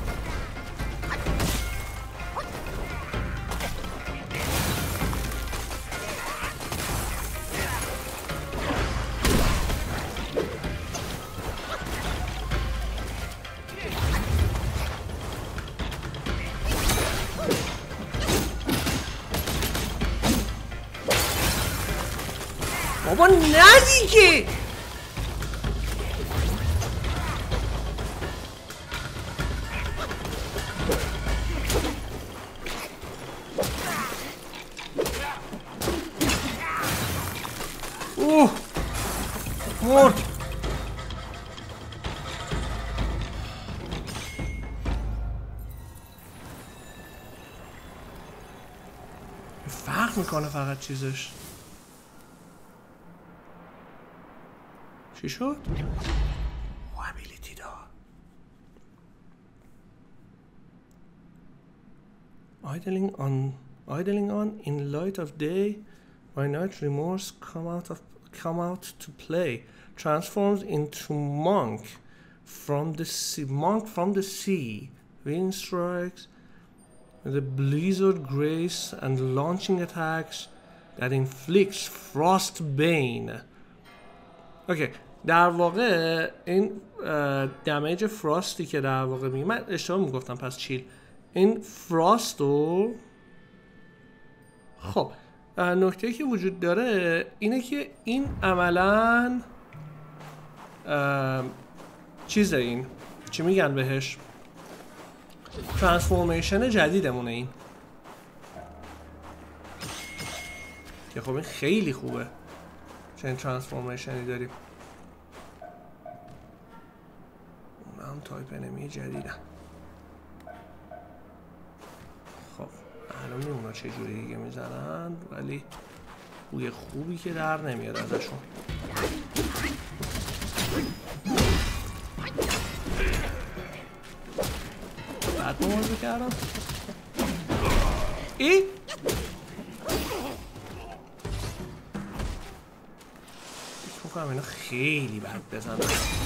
بابا ندی که مرد. فرق میکنه فقط چیزش. چی شد؟ ابیلیتی دار. Idling on in light of day, by night remorse come out to play. Transforms into monk from the sea. Wind strikes with a blizzard grace and launching attacks that inflicts frostbane. اوکی در واقع این دمیج فراستی که در واقع میگه، من اشتباه میگفتم پس چیل این فراستو. خب نکته که وجود داره اینه که این عملاً چیزه، این چی میگن بهش، ترانسفورمیشن جدیدمونه این، که خب این خیلی خوبه چنین ترانسفورمیشنی داریم. اون هم تایپ انمی جدیدم. خب الان اونا چه جوری دیگه میزنن، ولی بوی خوبی که در نمیاد ازشون. بعد مواظب کردم ای فکرم اینا خیلی بد بزنن.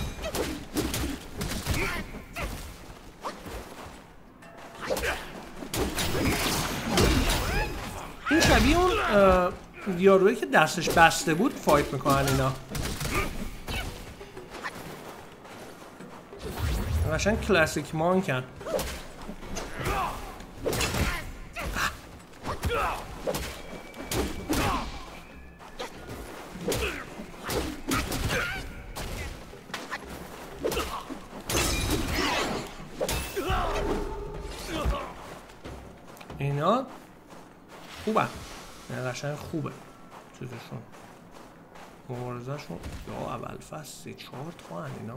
این شبیه اون یارویی که دستش بسته بود فایت میکنن اینا. قشنگ کلاسیک مانکن. اینا خوبه، یعنی قشنگ خوبه چیزشون، مبارزهشون. یا اول فصل 3-4 تا هن اینا.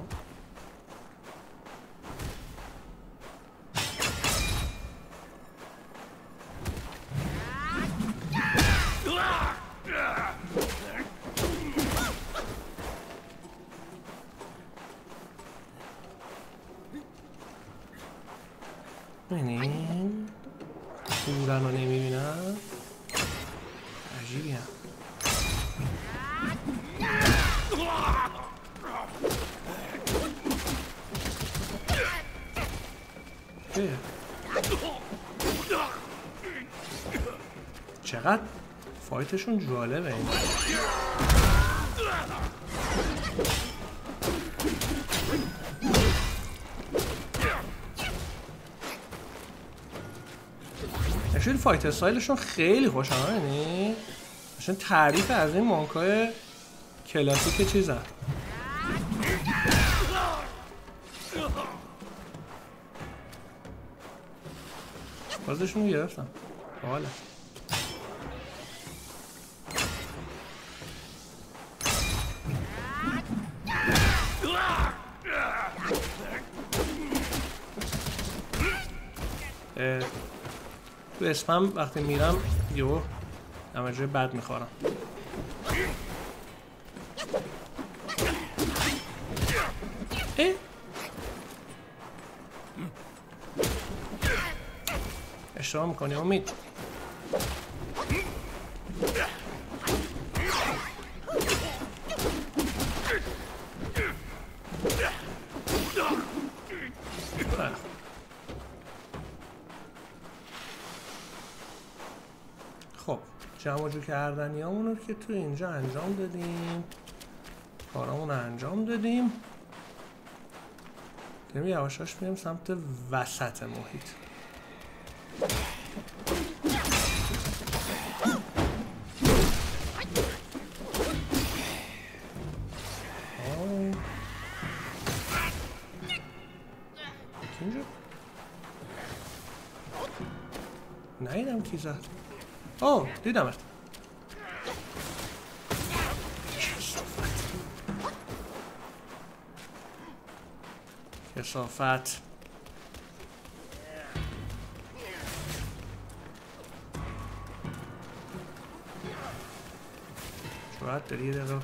ببینیم دورن رو نمیبینم، عجیبی هم. چقدر فایتشون جالبه این. اکچولی فایت استایلشون خیلی خوشم یعنی مثلا تعریف از این مانکای کلاسیک چیزن. بازشون رو گرفتم باحاله. تو اسمم وقتی میرم یهو دمجه بد میخورم. اشتباه میکنی امید. خب جمع جو کردنی همونو که تو اینجا انجام دادیم، کارامون رو انجام دادیم. داریم یواشاش میریم سمت وسط محیط. نیدم کی زد. اوه دیدمت. کثافت. شاید داری یه دقیقه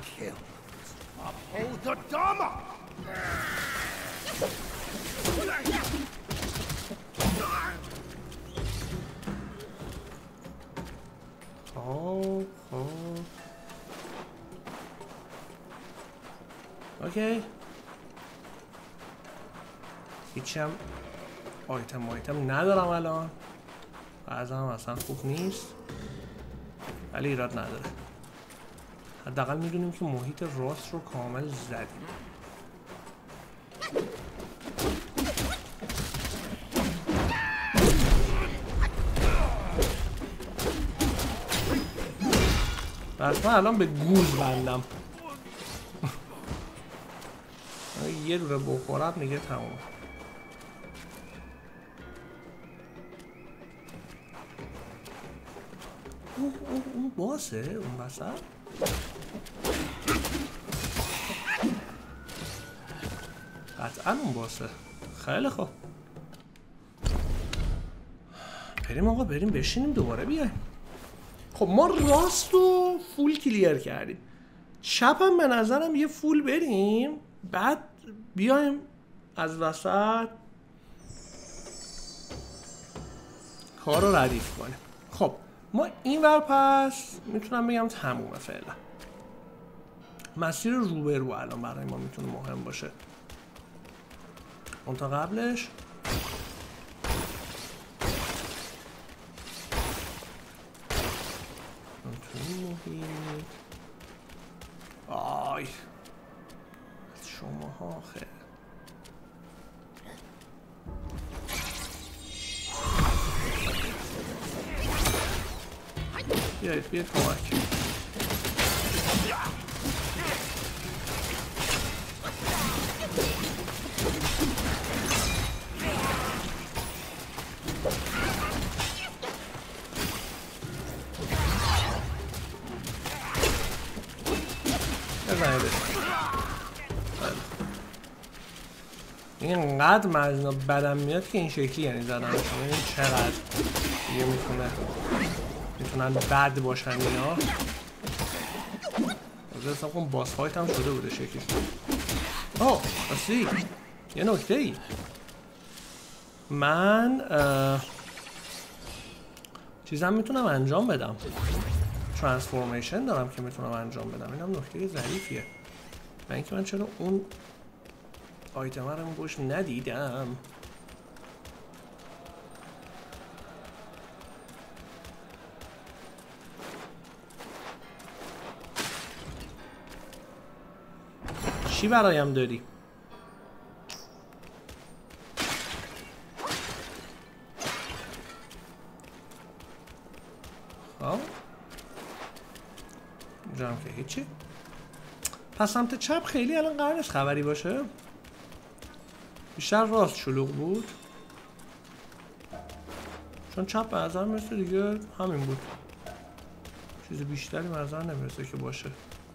اوکی. هیچی هم آیتم ندارم الان. بعضا هم اصلا خوب نیست ولی ایراد نداره. حداقل میدونیم که محیط راست رو کامل زدیم. پس من الان به گوز بندم. یه دونه بخورم دیگه تموم. اون باسه اون وسط. قطعا اون باسه. خیلی خوب. بریم آقا بریم بشینیم دوباره بیایم. خب ما راست رو فول کلیر کردیم. چپ هم به نظرم یه فول بریم بعد بیایم از وسط کار رو ردیف کنیم. خب ما این ور پس میتونم بگم تمومه فعلا. مسیر روبرو الان برای ما میتونه مهم باشه. اون تا قبلش محیط. آی از شما ها خیلی بیاید کمک. اینقدر مزنا بدم میاد که این شکلی یعنی زدنشون. این چقدر دیگه میتونن بد باشن اینا. از حساب کن باس فایت هم شده بوده شکلی. اوه راستی یه نکته ای من چیزم میتونم انجام بدم. ترانسفورمیشن دارم که میتونم انجام بدم. اینم نکته ظریفیه. و اینکه من چرا اون آیتم رو بوش ندیدم. چی برایم داری؟ خب اینجا هم که هیچی. پس سمت چپ خیلی الان قرار نیست خبری باشه. بیشتر راست شلوغ بود چون چپ به نظر میرسه دیگه همین بود. چیز بیشتری به نظر نمیرسه که باشه.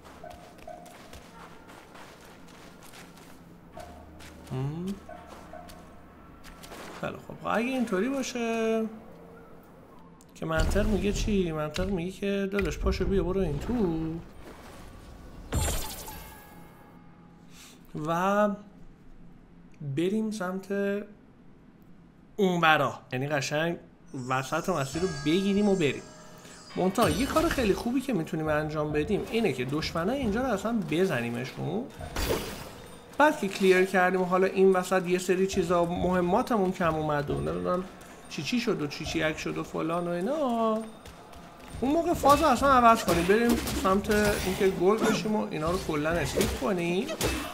خیلی خب اگه اینطوری باشه که منطق میگه چی؟ منطق میگه که داداش پاشو بیا برو این تو و بریم سمت اون برا، یعنی قشنگ وسط مسیر رو بگیریم و بریم. منتها یه کار خیلی خوبی که میتونیم انجام بدیم اینه که دشمنای اینجا رو اصلا بزنیمشون، بعد که کلیر کردیم و حالا این وسط یه سری چیزا مهماتمون کم اومد و نمیدونم چی شد و چی یک شد و فلان و اینا، اون موقع فاز اصلا عوض کنیم بریم سمت اینکه گل بشیم و اینا رو کلا اسکیپ کنیم.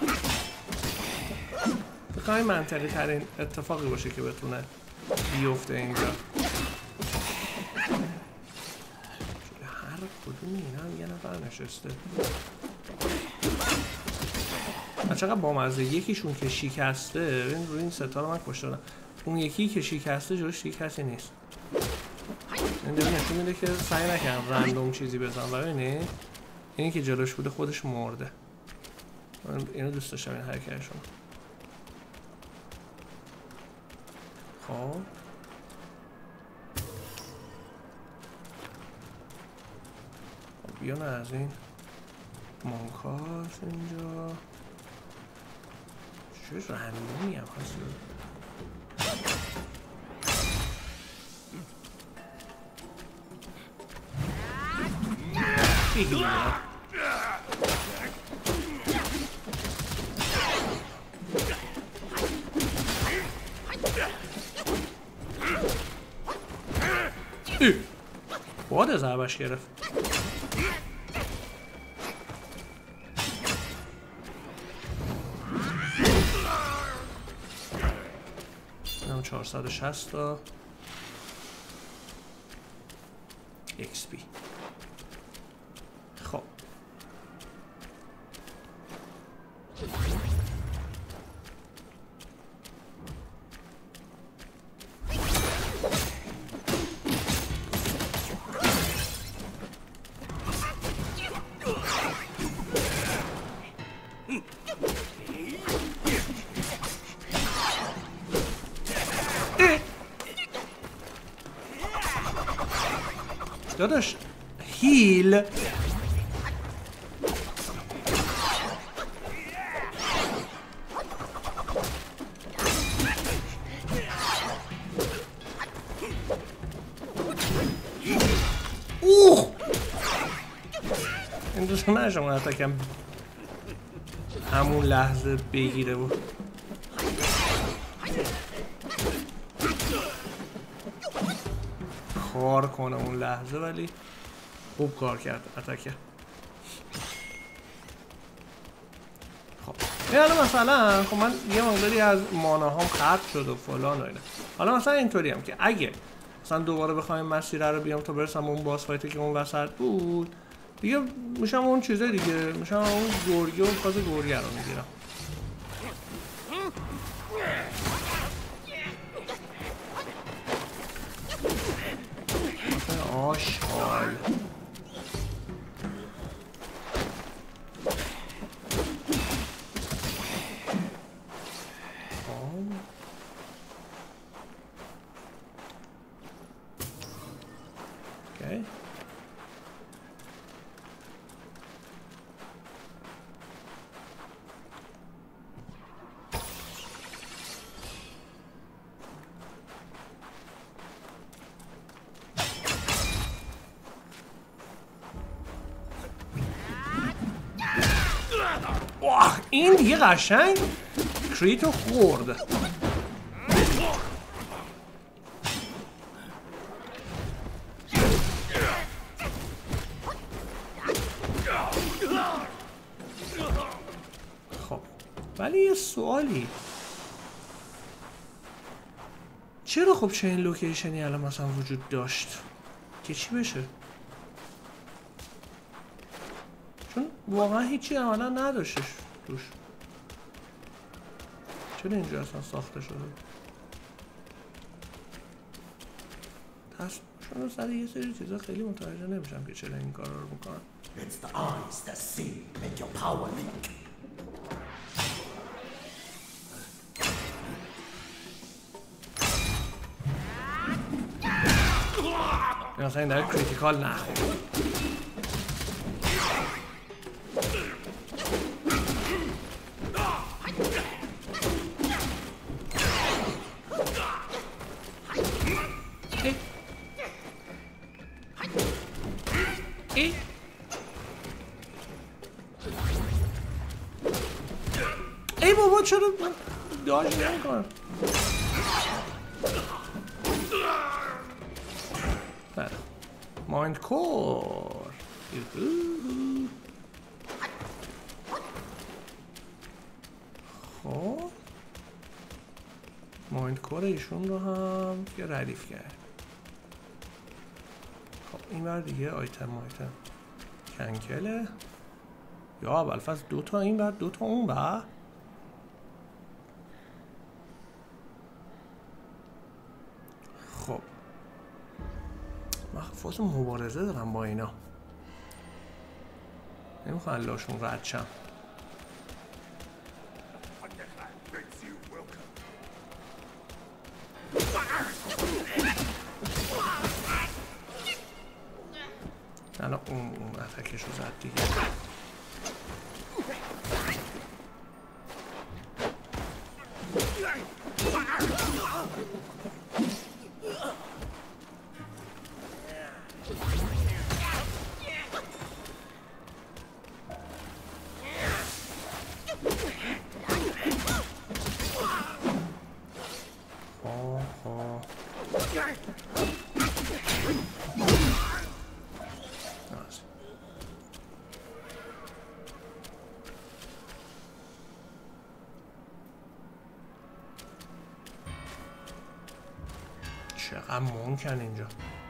بخوایم منطقی ترین اتفاقی باشه که بتونه بیفته اینجا. هر کدوم اینا یه نفر نشسته. چقدر بامزه. یکیشون که شکسته، ببین روی این ستا رو من کشته دادم، اون یکی که شکسته جلوش دیگه کسی نیست. این دیگه نشون میده که سعی نکردم رندوم چیزی بزنم و ببینید اینی که جلوش بوده خودش مرده. من اینو دوست داشتم این حرکتشون. خب بیان از این مانکاس اینجا چه رندومی هم هست بگیریم. باده ضربش گرفت. اینم 460 تا XP. خب داداش هیل این دوست نشم اون اتاکم همون لحظه بگیره بود. کار کنه اون لحظه ولی خوب کار کرد اتاکه. خب حالا مثلا خب من یه مقداری از ماناهام خرج شد و فلان و اینا. حالا مثلا اینطوری هم که اگه مثلا دوباره بخوایم مسیر رو بیام تا برسم اون باس فایتی که اون وسط بود دیگه میشم اون چیزای دیگه، میشم اون گرگه و فاز گرگه رو میگیرم. آشغال اوکی. این دیگه قشنگ کریتو خورد. خب ولی یه سوالی، چرا خب چه این لوکیشنی الان مثلا وجود داشت که چی بشه؟ واقعا هیچی عملا نداشتش توش. چرا اینجا اصلا ساخته شده؟ تصمیمشون رو سر یه سری چیزا خیلی متوجه نمیشم که چرا این کارا رو میکنن. It's the eyes that see make your power leak. این اصلا این داره کریتیکال نخورد. ای بابا چرا من داش نمیکنم. بله مایند کور. خب مایند کور ایشون رو هم یه ردیف کرد. خب این بر دیگه آیتم کنکله یا اول فصل 2 تا این بر 2 تا اون بر. خب من فاز مبارزه دارم با اینا، نمیخوام لاشون رد شم. الان اون اتکش رو زد دیگه. چقدر ممکن اینجا.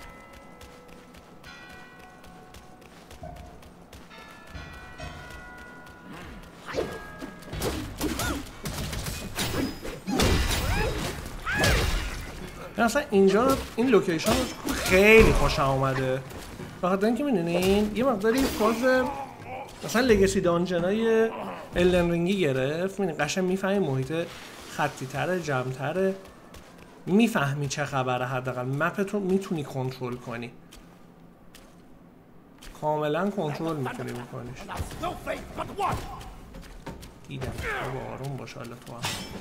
اصلا اینجا این لوکیشن خیلی خوشم اومده، بخاطر اینکه میدونین یه مقداری فاز مثلا لگسی دانجنای الدن رینگی گرفت. میدونین قشنگ میفهمی محیط خطی تره، جمع تره، میفهمی چه خبره، حداقل مپت رو میتونی کنترل کنی، کاملا کنترل میتونی بکنیش. دیدم بابا آروم باش حالا تو هم.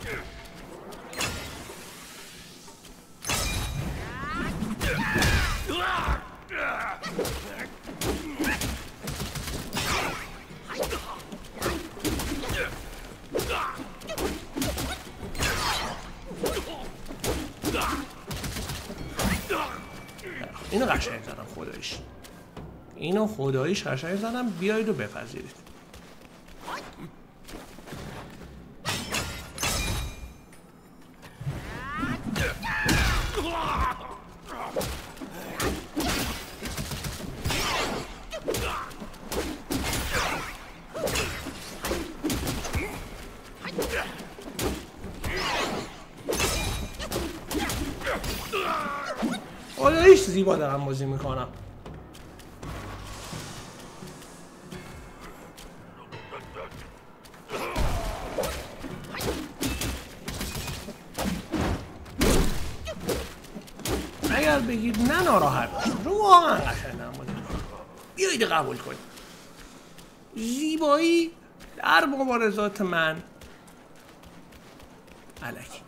اینو قشنگ زدم خداییش، اینو خداییش قشنگ زدم. بیایید و بپذیرید. خداییش زیبا دارم بازی میکنم. اگر بگید نه ناراحت باشم، رو واقعا قشنگ دارم بازی میکنم. بیایید قبول کنید زیبایی در مبارزات من الکی.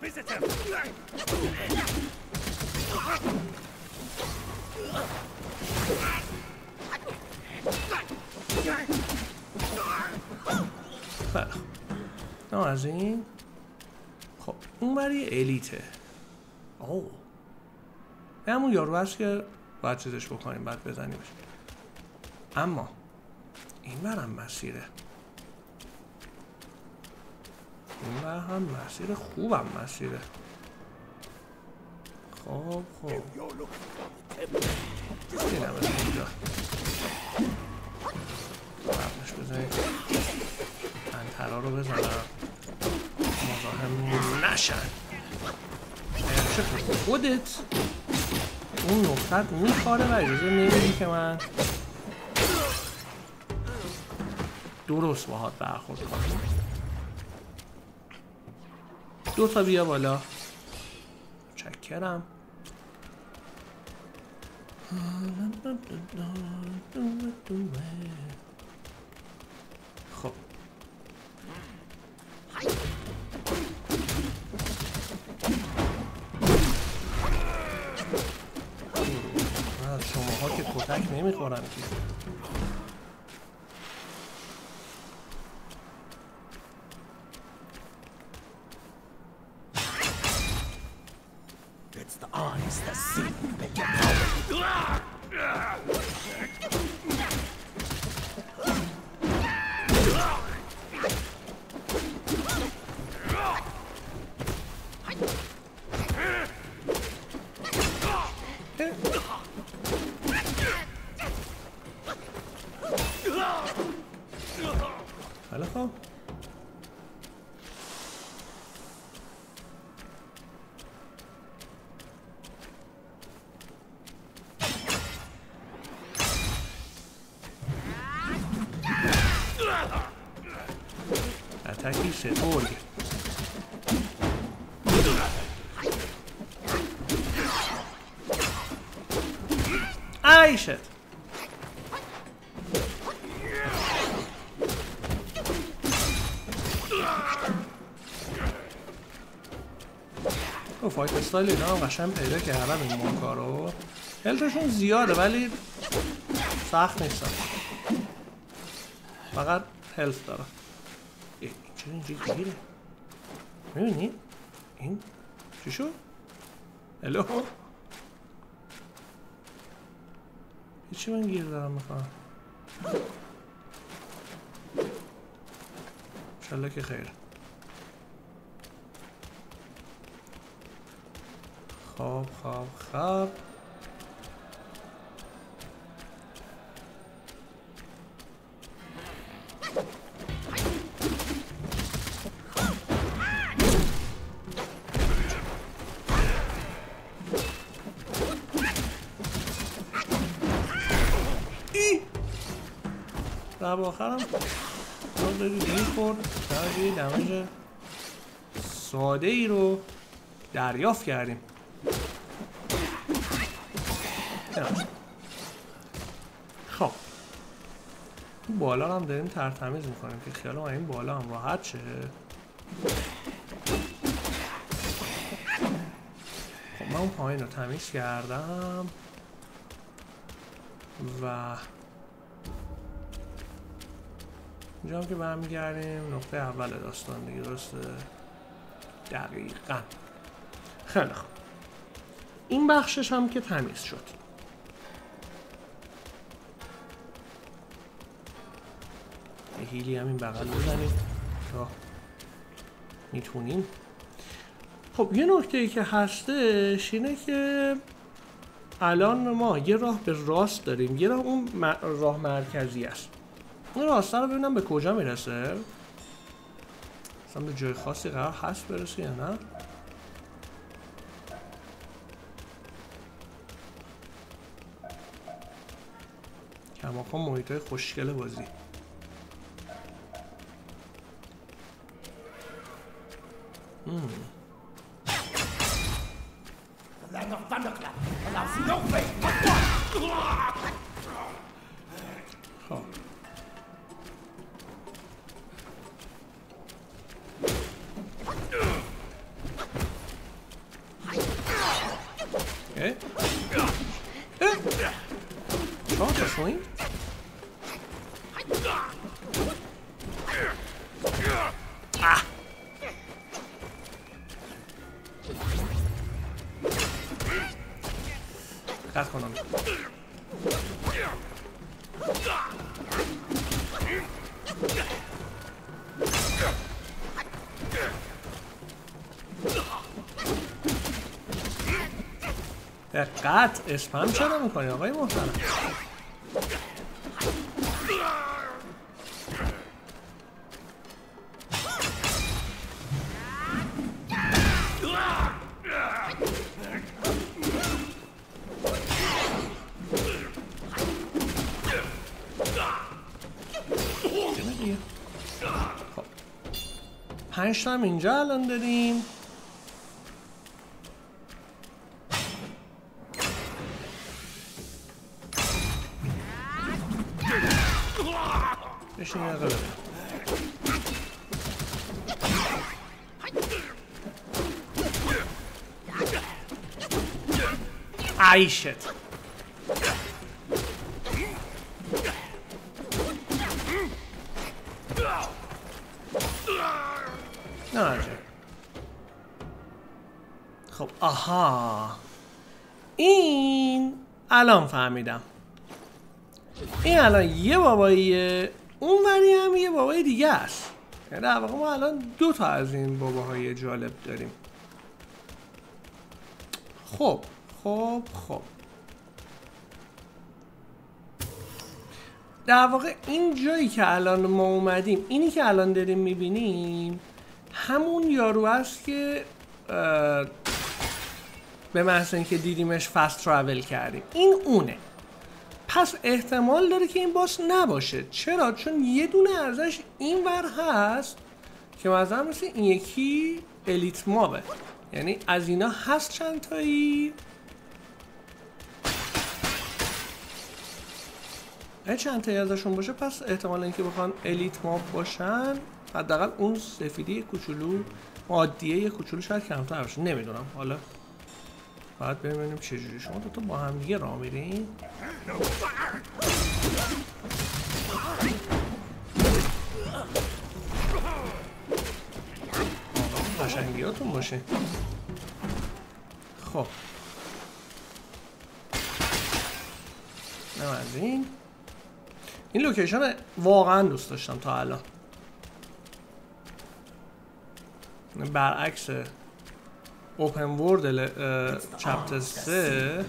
خب نه از این. خب اون بری الیته. اوه همون یارو هست که باید چیزش بکنیم، باید بزنیمش. اما این برم مسیره، این بر هم مسیر خوبم مسیره. خب اینم از اینجا بعدش بزنید انترا رو بزنم مزاحم نشن. چه خودت اون نقطت میخواره و اجازه نمیدی که من درست باهات برخورد کنم. 2 تا بیا بالا. چکرم. خب از شماها که کتک نمیخورم که. It's the eyes that see make your power. خیلی خوب. اتکی سترگ. ایشت فایت استایل اینا هم قشنگ پیدا کردم این مونکا رو. هلتشون زیاده ولی سخت نیستن، فقط هلت دارم. چرا اینجا گیره؟ میبینی؟ این چی شد؟ الو؟ هیچی من گیر دارم میخوام. انشالله که خیر. خواب خواب خواب. در آخرم ما دارید میخورد در یه دمج ساده ای رو دریافت کردیم. خب این بالا هم داریم ترتمیز میکنیم که خیالم این بالا هم راحت شه. خب من اون پایین رو تمیز کردم و اینجا هم که برمیگردیم نقطه اول داستان دیگه، درسته؟ دقیقاً. خیلی خوب، این بخشش هم که تمیز شد. یه هیلی هم این بغل بزنیم تا میتونیم. خب یه نکته ای که هستش اینه که الان ما یه راه به راست داریم، یه راه اون راه مرکزی است. این راسته رو ببینم به کجا میرسه. اصلا به جای خاصی قرار هست برسه یا نه. کماکان محیط های خوشگل بازی. The land of Thunderclap allows no fate but one. خب Short or swing? Ah! قطع کنم. دقت اسپم چرا میکنی آقای محترم؟ 5 تا هم اینجا الان داریم. بشین یه قلبه عیشت. نه خب آها، این الان فهمیدم. این الان یه باباییه، اون وری هم یه بابای دیگه است. یعنی در واقع ما الان 2 تا از این باباهای جالب داریم. خب در واقع این جایی که الان ما اومدیم، اینی که الان داریم میبینیم همون یارو است که به محض اینکه دیدیمش فست ترافل کردیم. این اونه. پس احتمال داره که این باس نباشه. چرا؟ چون یه دونه ازش این ور هست که مثلا مثل این یکی الیت مابه. یعنی از اینا هست چند تایی. اگه چند تایی ازشون باشه پس احتمال اینکه بخوان الیت ماب باشن حداقل اون سفیدی کوچولو عادیه یه کوچولو شاید کمتر باشه. نمیدونم، حالا باید ببینیم چجوری شما دوتا با هم دیگه راه میرین. قشنگیاتون باشه. خب از این لوکیشن واقعا دوست داشتم تا الان. برعکس اوپن ورد چپتر 3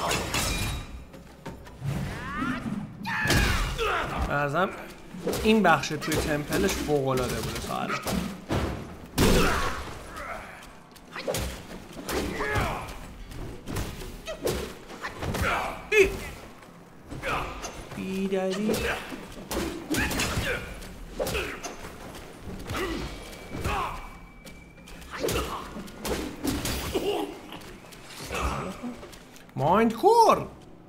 ازم این بخش توی تمپلش فوق‌العاده بوده تا الان. بیداری مایند کور.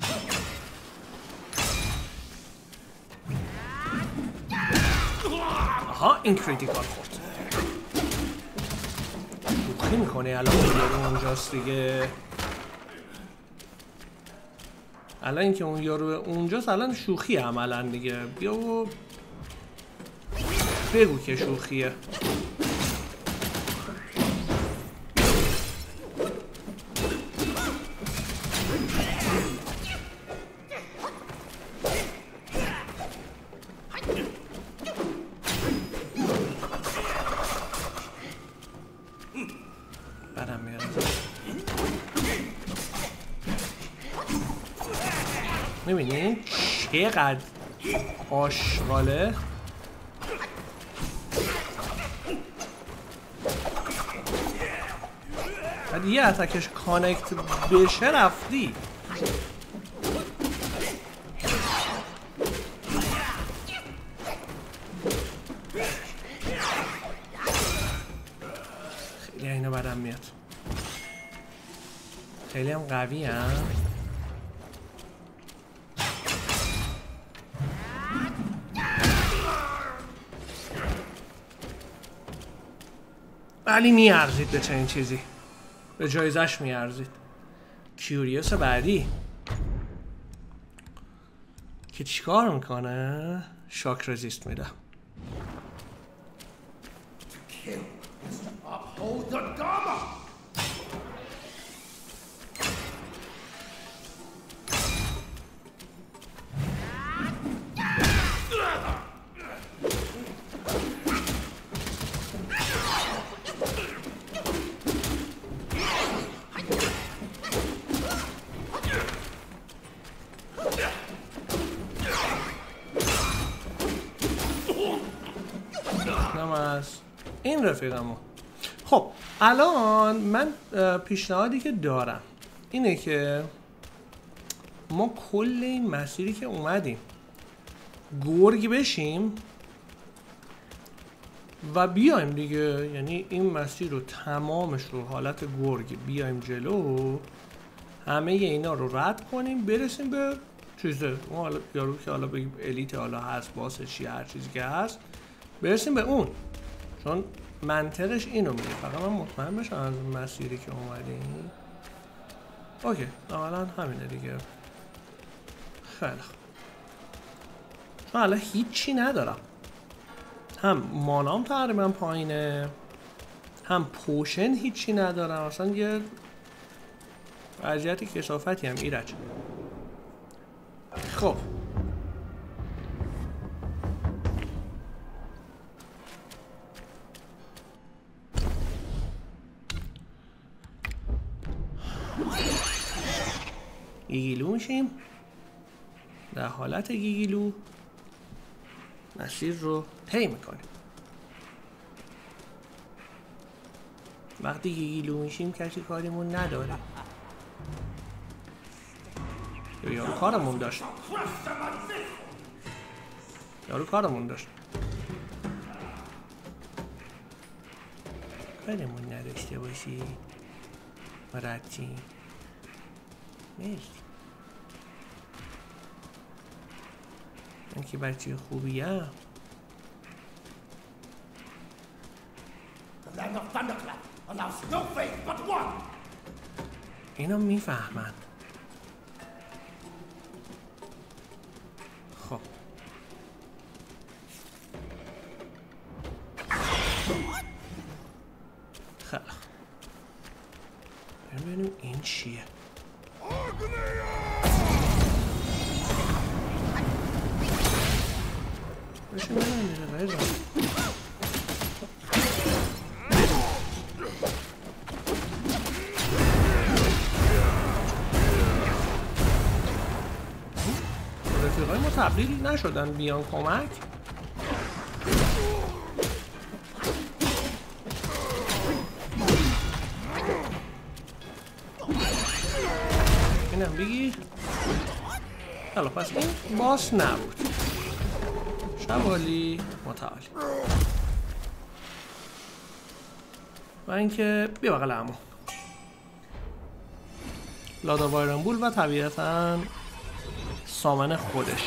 آها این کریتیکال خورد. شوخی میکنه الان یارو اونجاست دیگه. الان اینکه اون یارو اونجاست الان شوخی عملا دیگه. بیا و بگو که شوخیه. میبینین چقدر آشغاله. بعد یه اتکش کانکت بشه رفتی. خیلی اینا بدم میاد. خیلی هم قوی هم. ولی میارزید به چنین چیزی. به جایزش میارزید. کیوریوس بعدی که چیکار میکنه؟ شاک رزیست میده. این رفیقمو. خب الان من پیشنهادی که دارم اینه که ما کل این مسیری که اومدیم گرگ بشیم و بیایم دیگه، یعنی این مسیر رو تمامش رو حالت گرگ بیایم جلو، همه اینا رو رد کنیم برسیم به چیزه اون، حالا یارو که حالا بگیم الیت حالا هست، باس چی، هر چیزی که هست، برسیم به اون. چون منطقش اینو میگه. فقط من مطمئن بشم از مسیری که اومدیم. اوکی اولا همینه دیگه. خیلی خوب. چون حالا هیچی ندارم، هم مانام تقریبا پایینه، هم پوشن هیچی ندارم، اصلا یه وضعیت کثافتی هم ایرج. خب گیگیلو میشیم، در حالت گیگیلو مسیر رو طی میکنیم. وقتی گیگیلو میشیم کسی کاریمون نداره. یارو کارمون داشت، یارو کارمون داشت، کارمون نداشته باشی مرتی. مرسی، من که بچه خوبیم. The land of Thunderclap allows no faith but one. اینا میفهمن. خب خیلی ببینیم این چیه. بشین ببینیم رضا. رفیقای ما تبدیل نشدن بیان کمک. اینم بگیر. حالا پس این باس نبود. شوالی متعالی. و اینکه بیا بغل عمو لادا وایرنبول و طبیعتاً سامن خودش.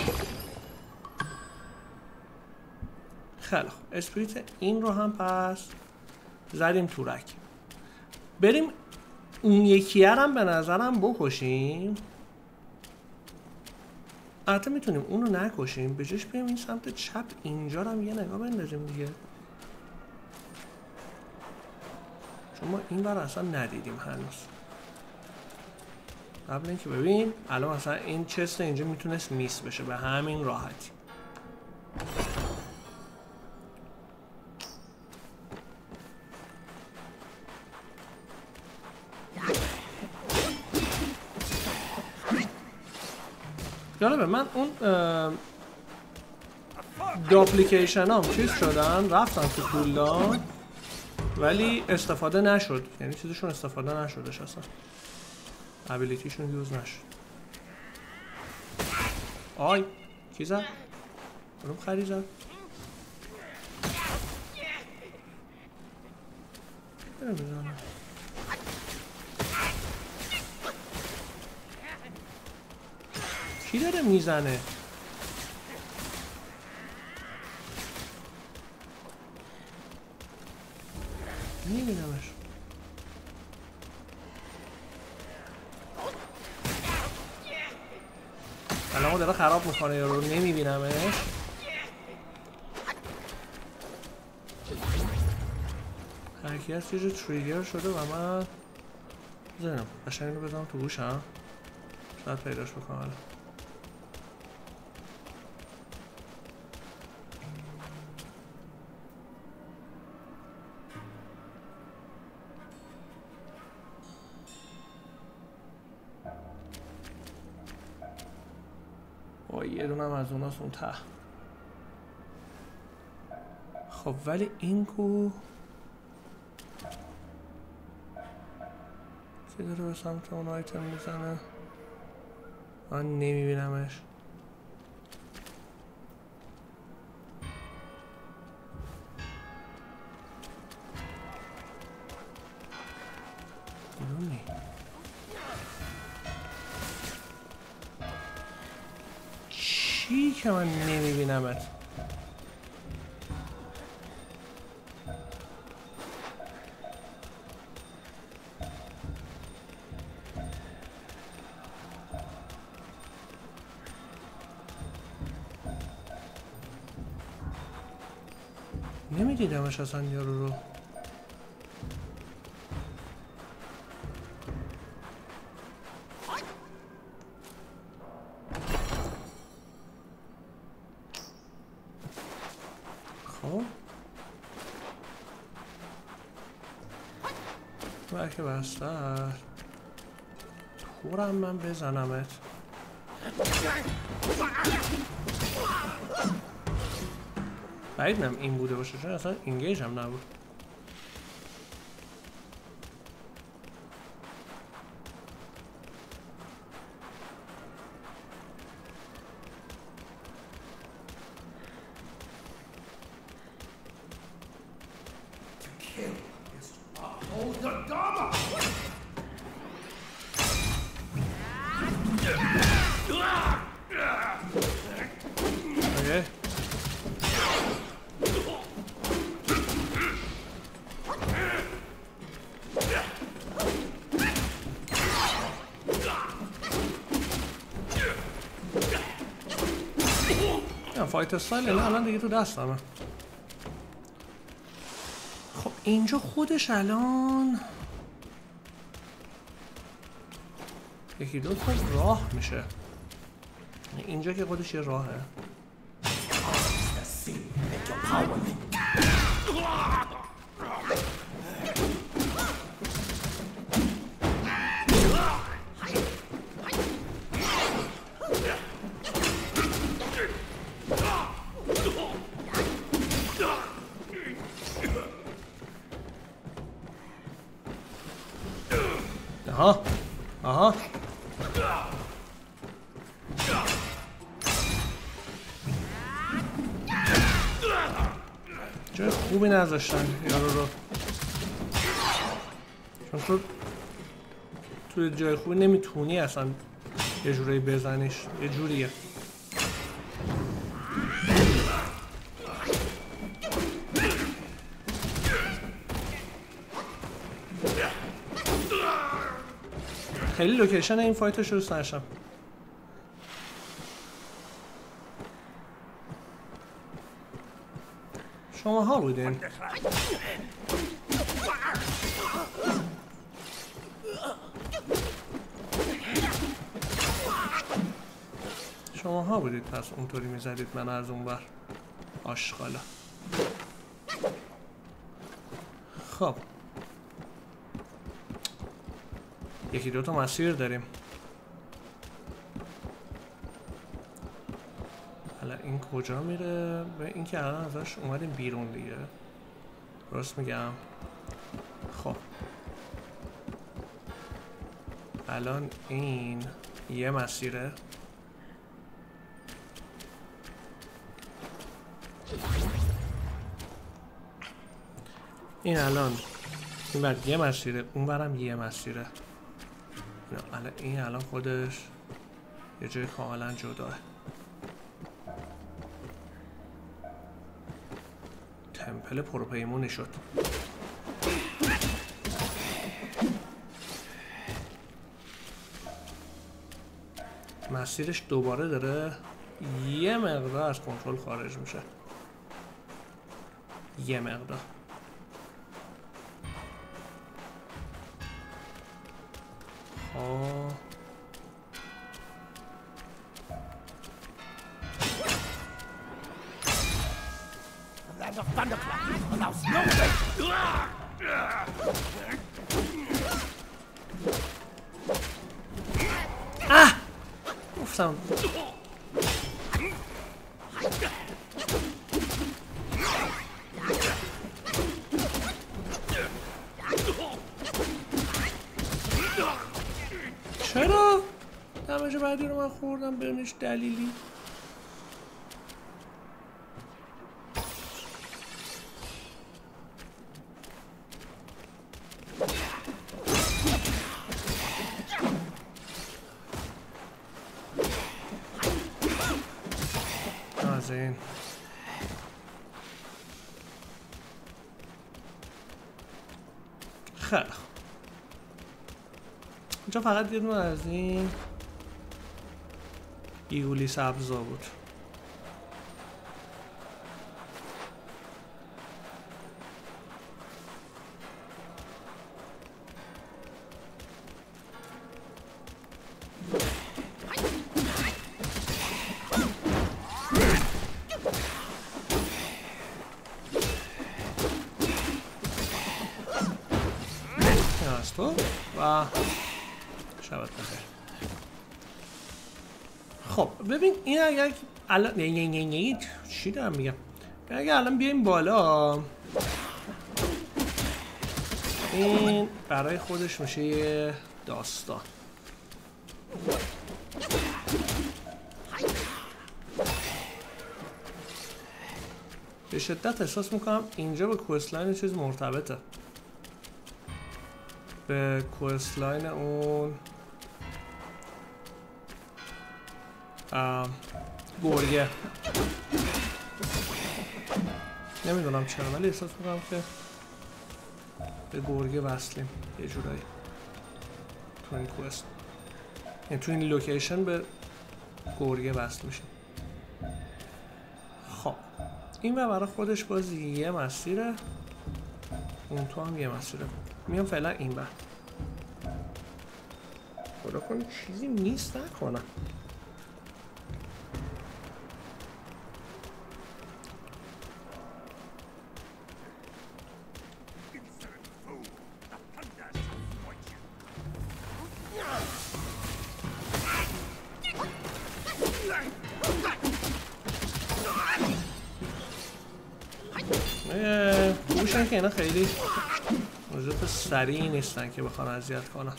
خیلی خوب، اسپریت این رو هم پس زدیم تورک. بریم اون یکیه هم به نظرم بکشیم. البته میتونیم اونو نکشیم، به جاش بیایم این سمت چپ اینجا رو هم یه نگاه بندازیم دیگه، چون ما این بر اصلا ندیدیم هنوز. قبل اینکه ببین الان مثلا این چست اینجا میتونست میس بشه به همین راحتی. جالبه من اون داپلیکیشن هم چیز شدن رفتن تو کولدان ولی استفاده نشد، یعنی چیزشون استفاده نشدش اصلا، ابیلیتیشون یوز نشد. آی کی زد؟ اونم خری زد. نمیدونم کی داره میزنه؟ نمیبینمش. الان داره خراب میکنه یا رو نمیبینمش. هرکی هست یه جو تریگر شده و من زنم قشنگ اینو بزنم تو گوشم، شاید پیداش بکنم الان. یه دونم از اوناست اون ته. خب ولی این کو چه داره به سمت اون آیتم میزنه؟ من نمیبینمش. چی که من نمیبینمت؟ نمیدیدمش اصلا یارو رو. خب بلکه بسته تورم من بزنمت. بعید نم این بوده باشه چون اصلا اینگیج هم نبود. فایت استایل الان دیگه تو دستمه. خب اینجا خودش الان یکی دو تا راه میشه. اینجا که خودش یه راهه. آها آها جای خوبی نذاشتن یارو رو، چون توی جای خوبی نمیتونی اصلا یه جوری بزنیش. یه جوریه. خیلی لوکیشن این فایتش رو دوست داشتم. شما ها بودین. شما ها بودید پس اونطوری میزدید من از اون بر آشغالا. خب یکی دوتا مسیر داریم. حالا این کجا میره؟ به این که الان ازش اومدیم بیرون دیگه. درست میگم؟ خب الان این یه مسیره. این الان این بر یه مسیره، اون برم یه مسیره. این الان خودش یه جای کاملا جداه. تمپل پروپیمونی شد. مسیرش دوباره داره یه مقدار از کنترل خارج میشه. یه مقدار. Land of Thunderclap allows no way. گفتم چرا؟ دمج بعدی رو من خوردم بدون هیچ دلیلی. بذارین خیلی خوب. اینجا فقط یه دونه از این ایگولی سبزا بود. و شبت بخیر. خب ببین این اگر الان نه چی دارم میگم، اگر الان بیایم بالا این برای خودش میشه یه داستان. به شدت احساس میکنم اینجا به کوستلاین چیز مرتبطه، به کوستلاین اون گرگه. نمیدونم چرا ولی احساس میکنم که به گرگه وصلیم یه جورایی تو این کوست، یعنی تو این لوکیشن به گرگه وصل میشیم. خب این برای خودش باز یه مسیره، اون تو هم یه مسیره. میام فعلا این بر خدا کنه چیزی نیست نکنم. خوشن که اینا خیلی موجود سریعی نیستن که بخوان اذیت کنن.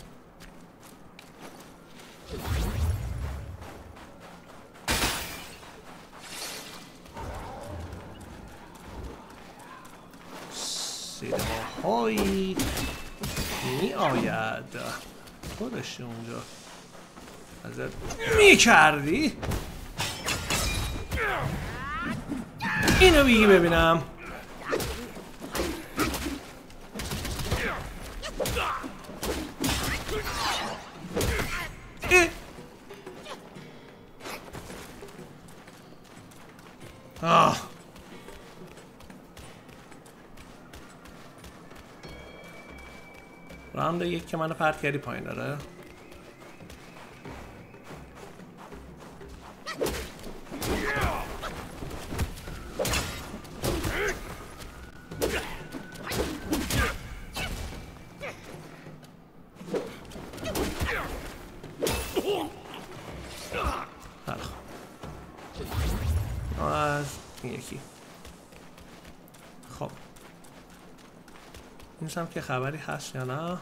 صداهایی می آید تو داشتی اونجا ازت می کردی اینو بگی ببینم. راند یک که منو پرت کردی پایین داره. از این یکی. خب این هم که خبری هست یا نه.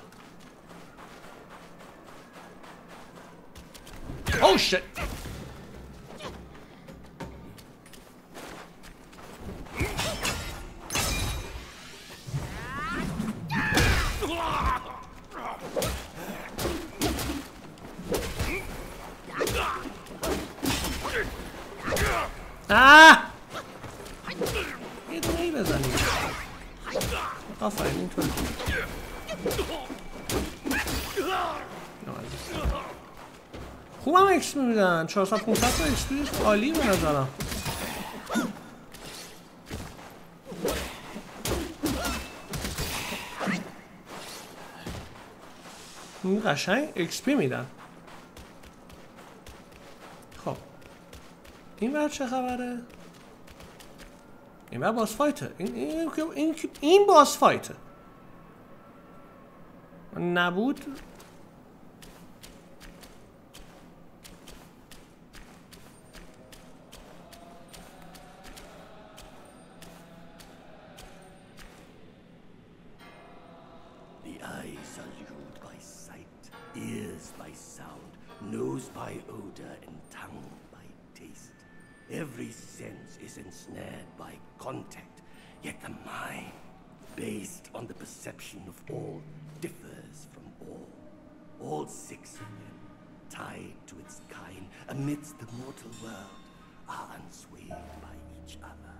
Oh shit. یه دونهی بزنیم. آفرین اینطور. خوبم اکس میدن 400-500 تا اکس عالی به نظرم. این قشنگ اکس میدن. خب این بر چه خبره؟ این بر باس فایته. این باس فایته نبود. Ears by sound, nose by odor, and tongue by taste. Every sense is ensnared by contact, yet the mind, based on the perception of all, differs from all. All six of them, tied to its kind amidst the mortal world, are unswayed by each other.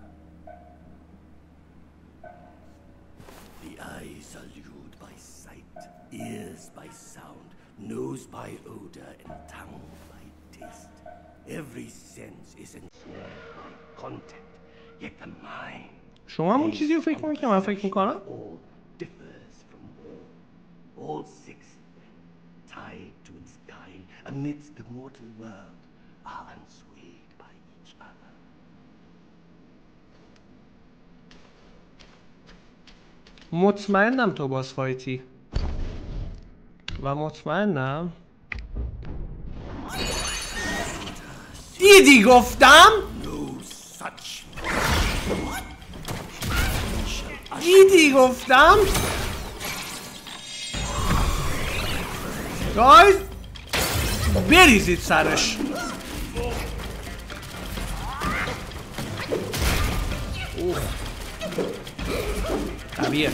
The eyes are lured by sight, ears by sound, nose by odor, and tongue by taste. Every sense is ensnared by contact, yet the mind, شما همون چیزی رو فکر میکنی که من فکر میکنم؟ all differs from all six, tied to its kind amidst the mortal world, are unswayed by each other. مطمئنم تو باس فایتی و مطمئنم دیدی گفتم؟ No such. دیدی گفتم؟ گایز بریزید سرش. قویه.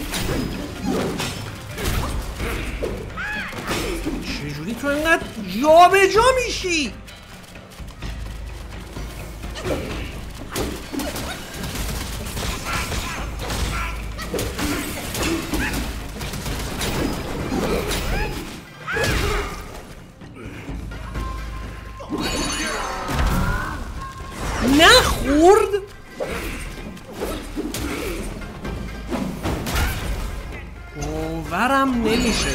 چجوری تو اینقدر جا به جا میشی؟ نخورد؟ باورم نمیشه.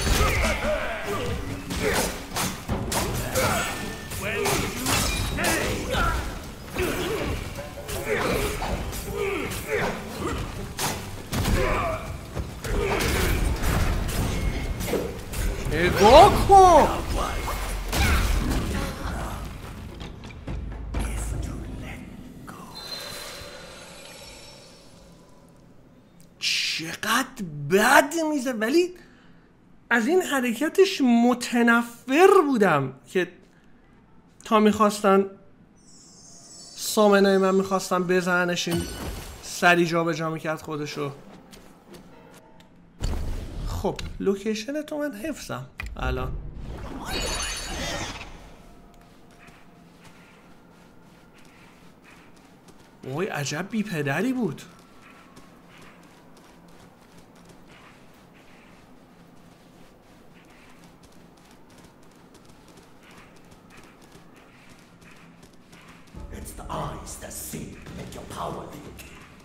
نگاه کن. چقدر بد میزه، ولی از این حرکتش متنفر بودم که تا میخواستن سامنای من میخواستن بزننش، این سری جا به جا میکرد خودشو. خب لوکیشن تو من حفظم الان. اوی عجب بی پدری بود. It's the eyes that see, make your power leak.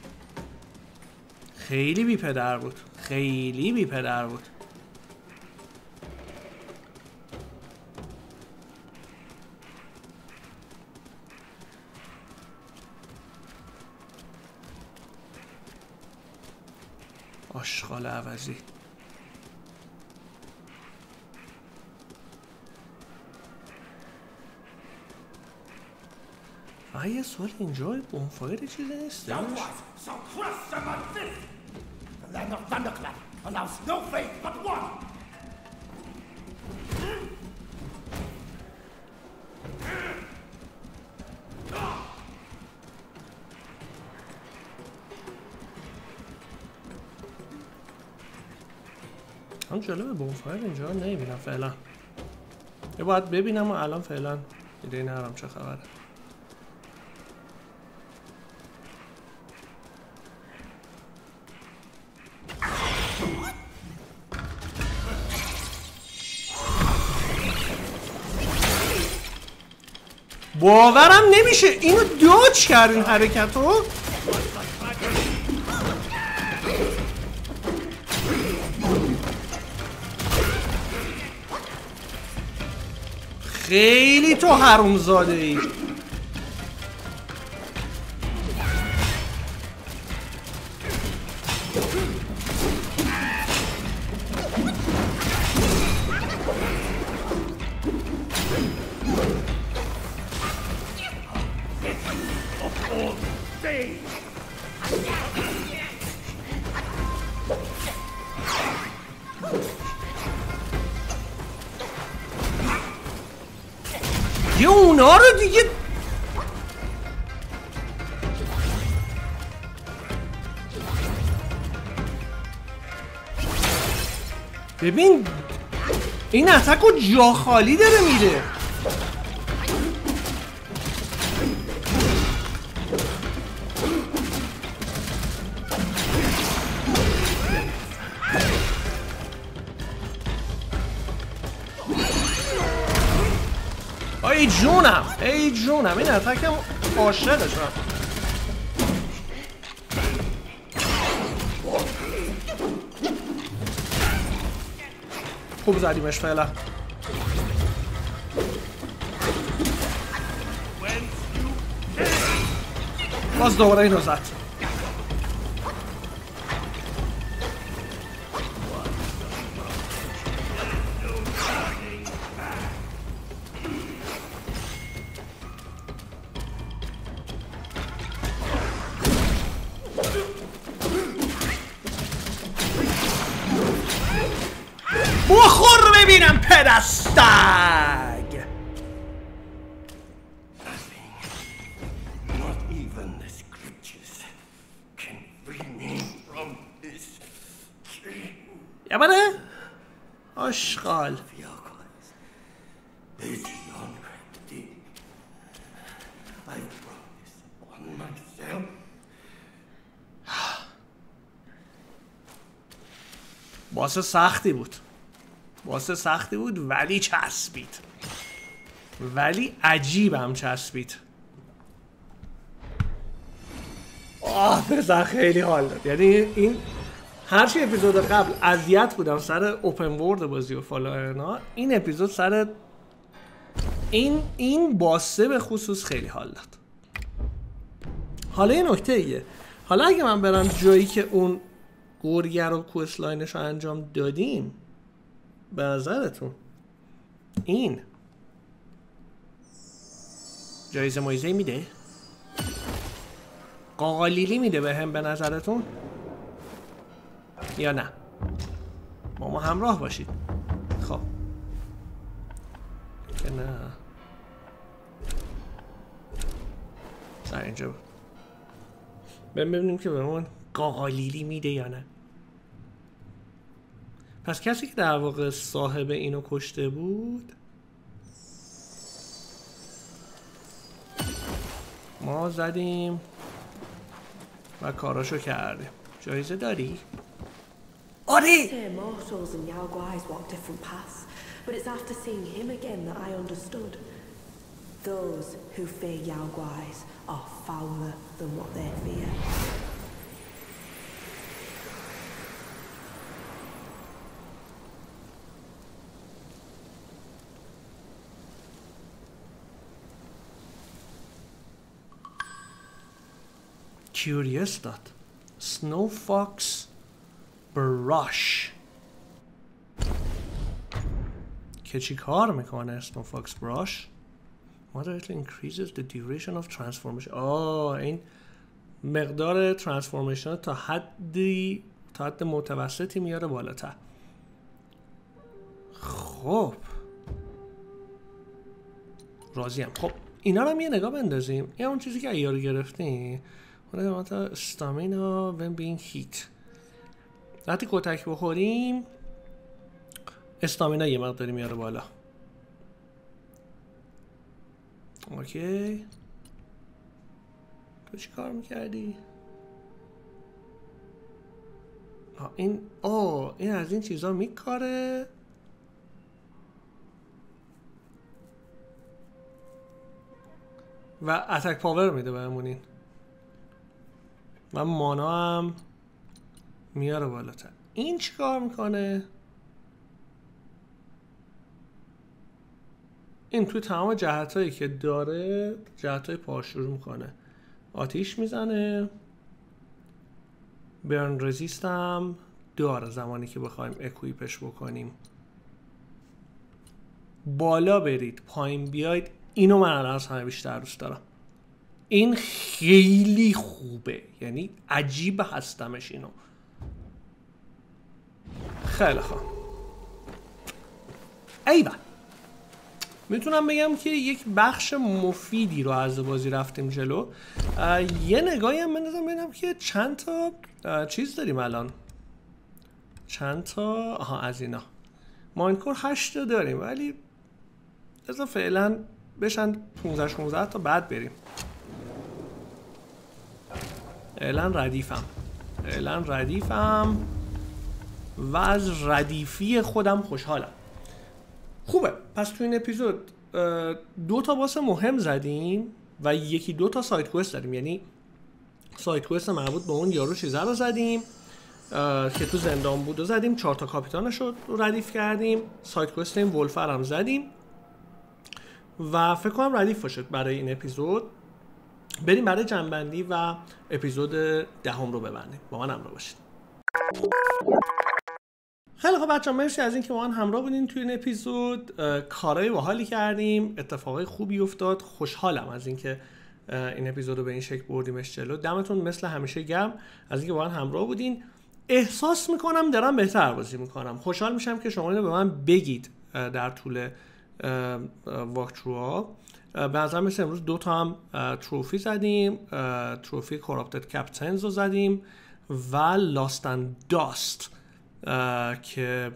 خیلی بی پدر بود. خیلی بی پدر بود. آشغال عوضی. یه سوال اینجا بونفایر چیزی نیست. Soundwise shall crush them on fist. The land of Thunderclap allows no faith but one. هم جالبه بونفایر اینجا نمیبینم فعلا. یه باید ببینم و الان فعلا ایده ندارم چه خبره. باورم نمیشه اینو دوج کرد این حرکتو. خیلی تو حرومزاده ای. یه اونا رو دیگه ببین این اتک و جا خالی داره میره. ای جونم ای جونم، این اتکم عاشقشم. خوب زدیمش فعلا. باز دوباره اینو زد. بخور ببینم پدستگ. یا بله آشغال. باسه سختی بود، باسه سختی بود ولی چسبید، ولی عجیبم چسبید. پسر خیلی حال داد. یعنی این هرچی اپیزود قبل اذیت بودم سر اوپن ورد بازی و فالوورنا، این اپیزود سر این باسه به خصوص خیلی حال داد. حالا یه نکته ایه، حالا اگه من برم جایی که اون گورگر و کوسلاینش رو انجام دادیم، به نظرتون این جایزه مایزه میده؟ قاقالیلی میده به هم به نظرتون؟ یا نه؟ با ما همراه باشید. خب که نه در اینجا بود. ببینیم که به ما قاقالیلی میده یا نه. پس کسی که در واقع صاحب اینو کشته بود ما زدیم و کاراشو کردیم. جایزه داری؟ آره! Mortals and Yao Guais walk different paths, but it's after seeing him again that I understood. Those who fear Yao Guais are fouler than what they fear. Curious dot Snow Fox Brush که چی کار میکنه Snow Fox Brush؟ Moderately increases the duration of transformation. این مقدار ترانسفورمیشن تا حد متوسطی میاره بالاتر. خب راضیم. خب اینا رو هم یه نگاه بندازیم. این اون چیزی که ایارو گرفتیم، اون تا استامینا when being hit. وقتی کتک بخوریم استامینا یه مقداری میاره بالا. اوکی تو چی کار میکردی؟ این از این چیزا میکاره. و اتک پاور میده بهمون این و مانا هم میاره بالاتر. این چی کار میکنه؟ این توی تمام جهتایی که داره جهتای پاشور میکنه. آتیش میزنه، برن رزیست هم داره زمانی که بخوایم اکویپش بکنیم. بالا برید پایین بیاید، اینو من الان از همه بیشتر دوست دارم. این خیلی خوبه، یعنی عجیب هستمش اینو. خیلی خوب ایوه میتونم بگم که یک بخش مفیدی رو از بازی رفتیم جلو. یه نگاهی هم بندازم ببینم که چند تا چیز داریم الان. چند تا از اینا ماینکور 8 تا داریم، ولی ازا فعلا بشن 15 تا بعد بریم. اعلان ردیفم و از ردیفی خودم خوشحالم. خوبه، پس تو این اپیزود 2 تا باس مهم زدیم و 1-2 تا ساید کوست داریم. یعنی ساید کوست مربوط به اون یارو چیزا رو زدیم که تو زندان بود و زدیم، 4 تا کاپیتانش رو ردیف کردیم، ساید کوست این ولفر هم زدیم و فکر کنم ردیف شد برای این اپیزود. بریم برای جنبندی و اپیزود 10 رو ببندیم. با من همراه باشید. خیلی خب بچه‌ها، مرسی از اینکه با من همراه بودین توی این اپیزود. کارهای باحالی کردیم، اتفاقای خوبی افتاد. خوشحالم از اینکه این اپیزود رو به این شکل بردیمش جلو. دمتون مثل همیشه گرم از اینکه با من همراه بودین. احساس میکنم دارم بهتر بازی میکنم. خوشحال میشم که شما اینو به من بگید در طول واکتروها. به نظرم مثل امروز 2 تا هم تروفی زدیم، تروفی کاراپتد کپتنز رو زدیم و لاست اند داست که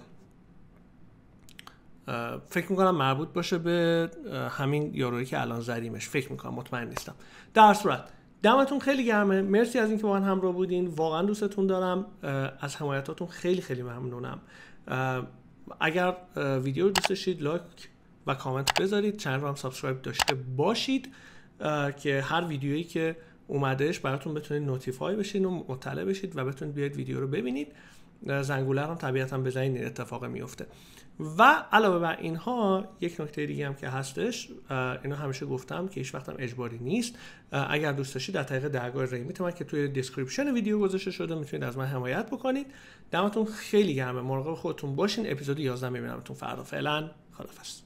فکر میکنم مربوط باشه به همین یارویی که الان زدیمش. فکر میکنم، مطمئن نیستم. در صورت دمتون خیلی گرمه. مرسی از اینکه با من همراه بودین. واقعا دوستتون دارم. از حمایتاتون خیلی خیلی ممنونم. اگر ویدیو رو دوست داشتید لایک و کامنت بذارید. چنل رو هم سابسکرایب داشته باشید که هر ویدیویی که اومدهش براتون بتونید نوتیفای بشین و مطلع بشید و بتونید بیاید ویدیو رو ببینید. زنگوله هم طبیعتا بزنید، این اتفاق میفته. و علاوه بر اینها یک نکته دیگه هم که هستش، اینو همیشه گفتم که هیچ وقت هم اجباری نیست. اگر دوست داشتید در طریق درگاه ریمیت من که توی دیسکریپشن ویدیو گذاشته شده میتونید از من حمایت بکنید. دمتون خیلی گرمه. مراقب خودتون باشین. اپیزود 11 میبینمتون فردا. فعلا خداحافظ.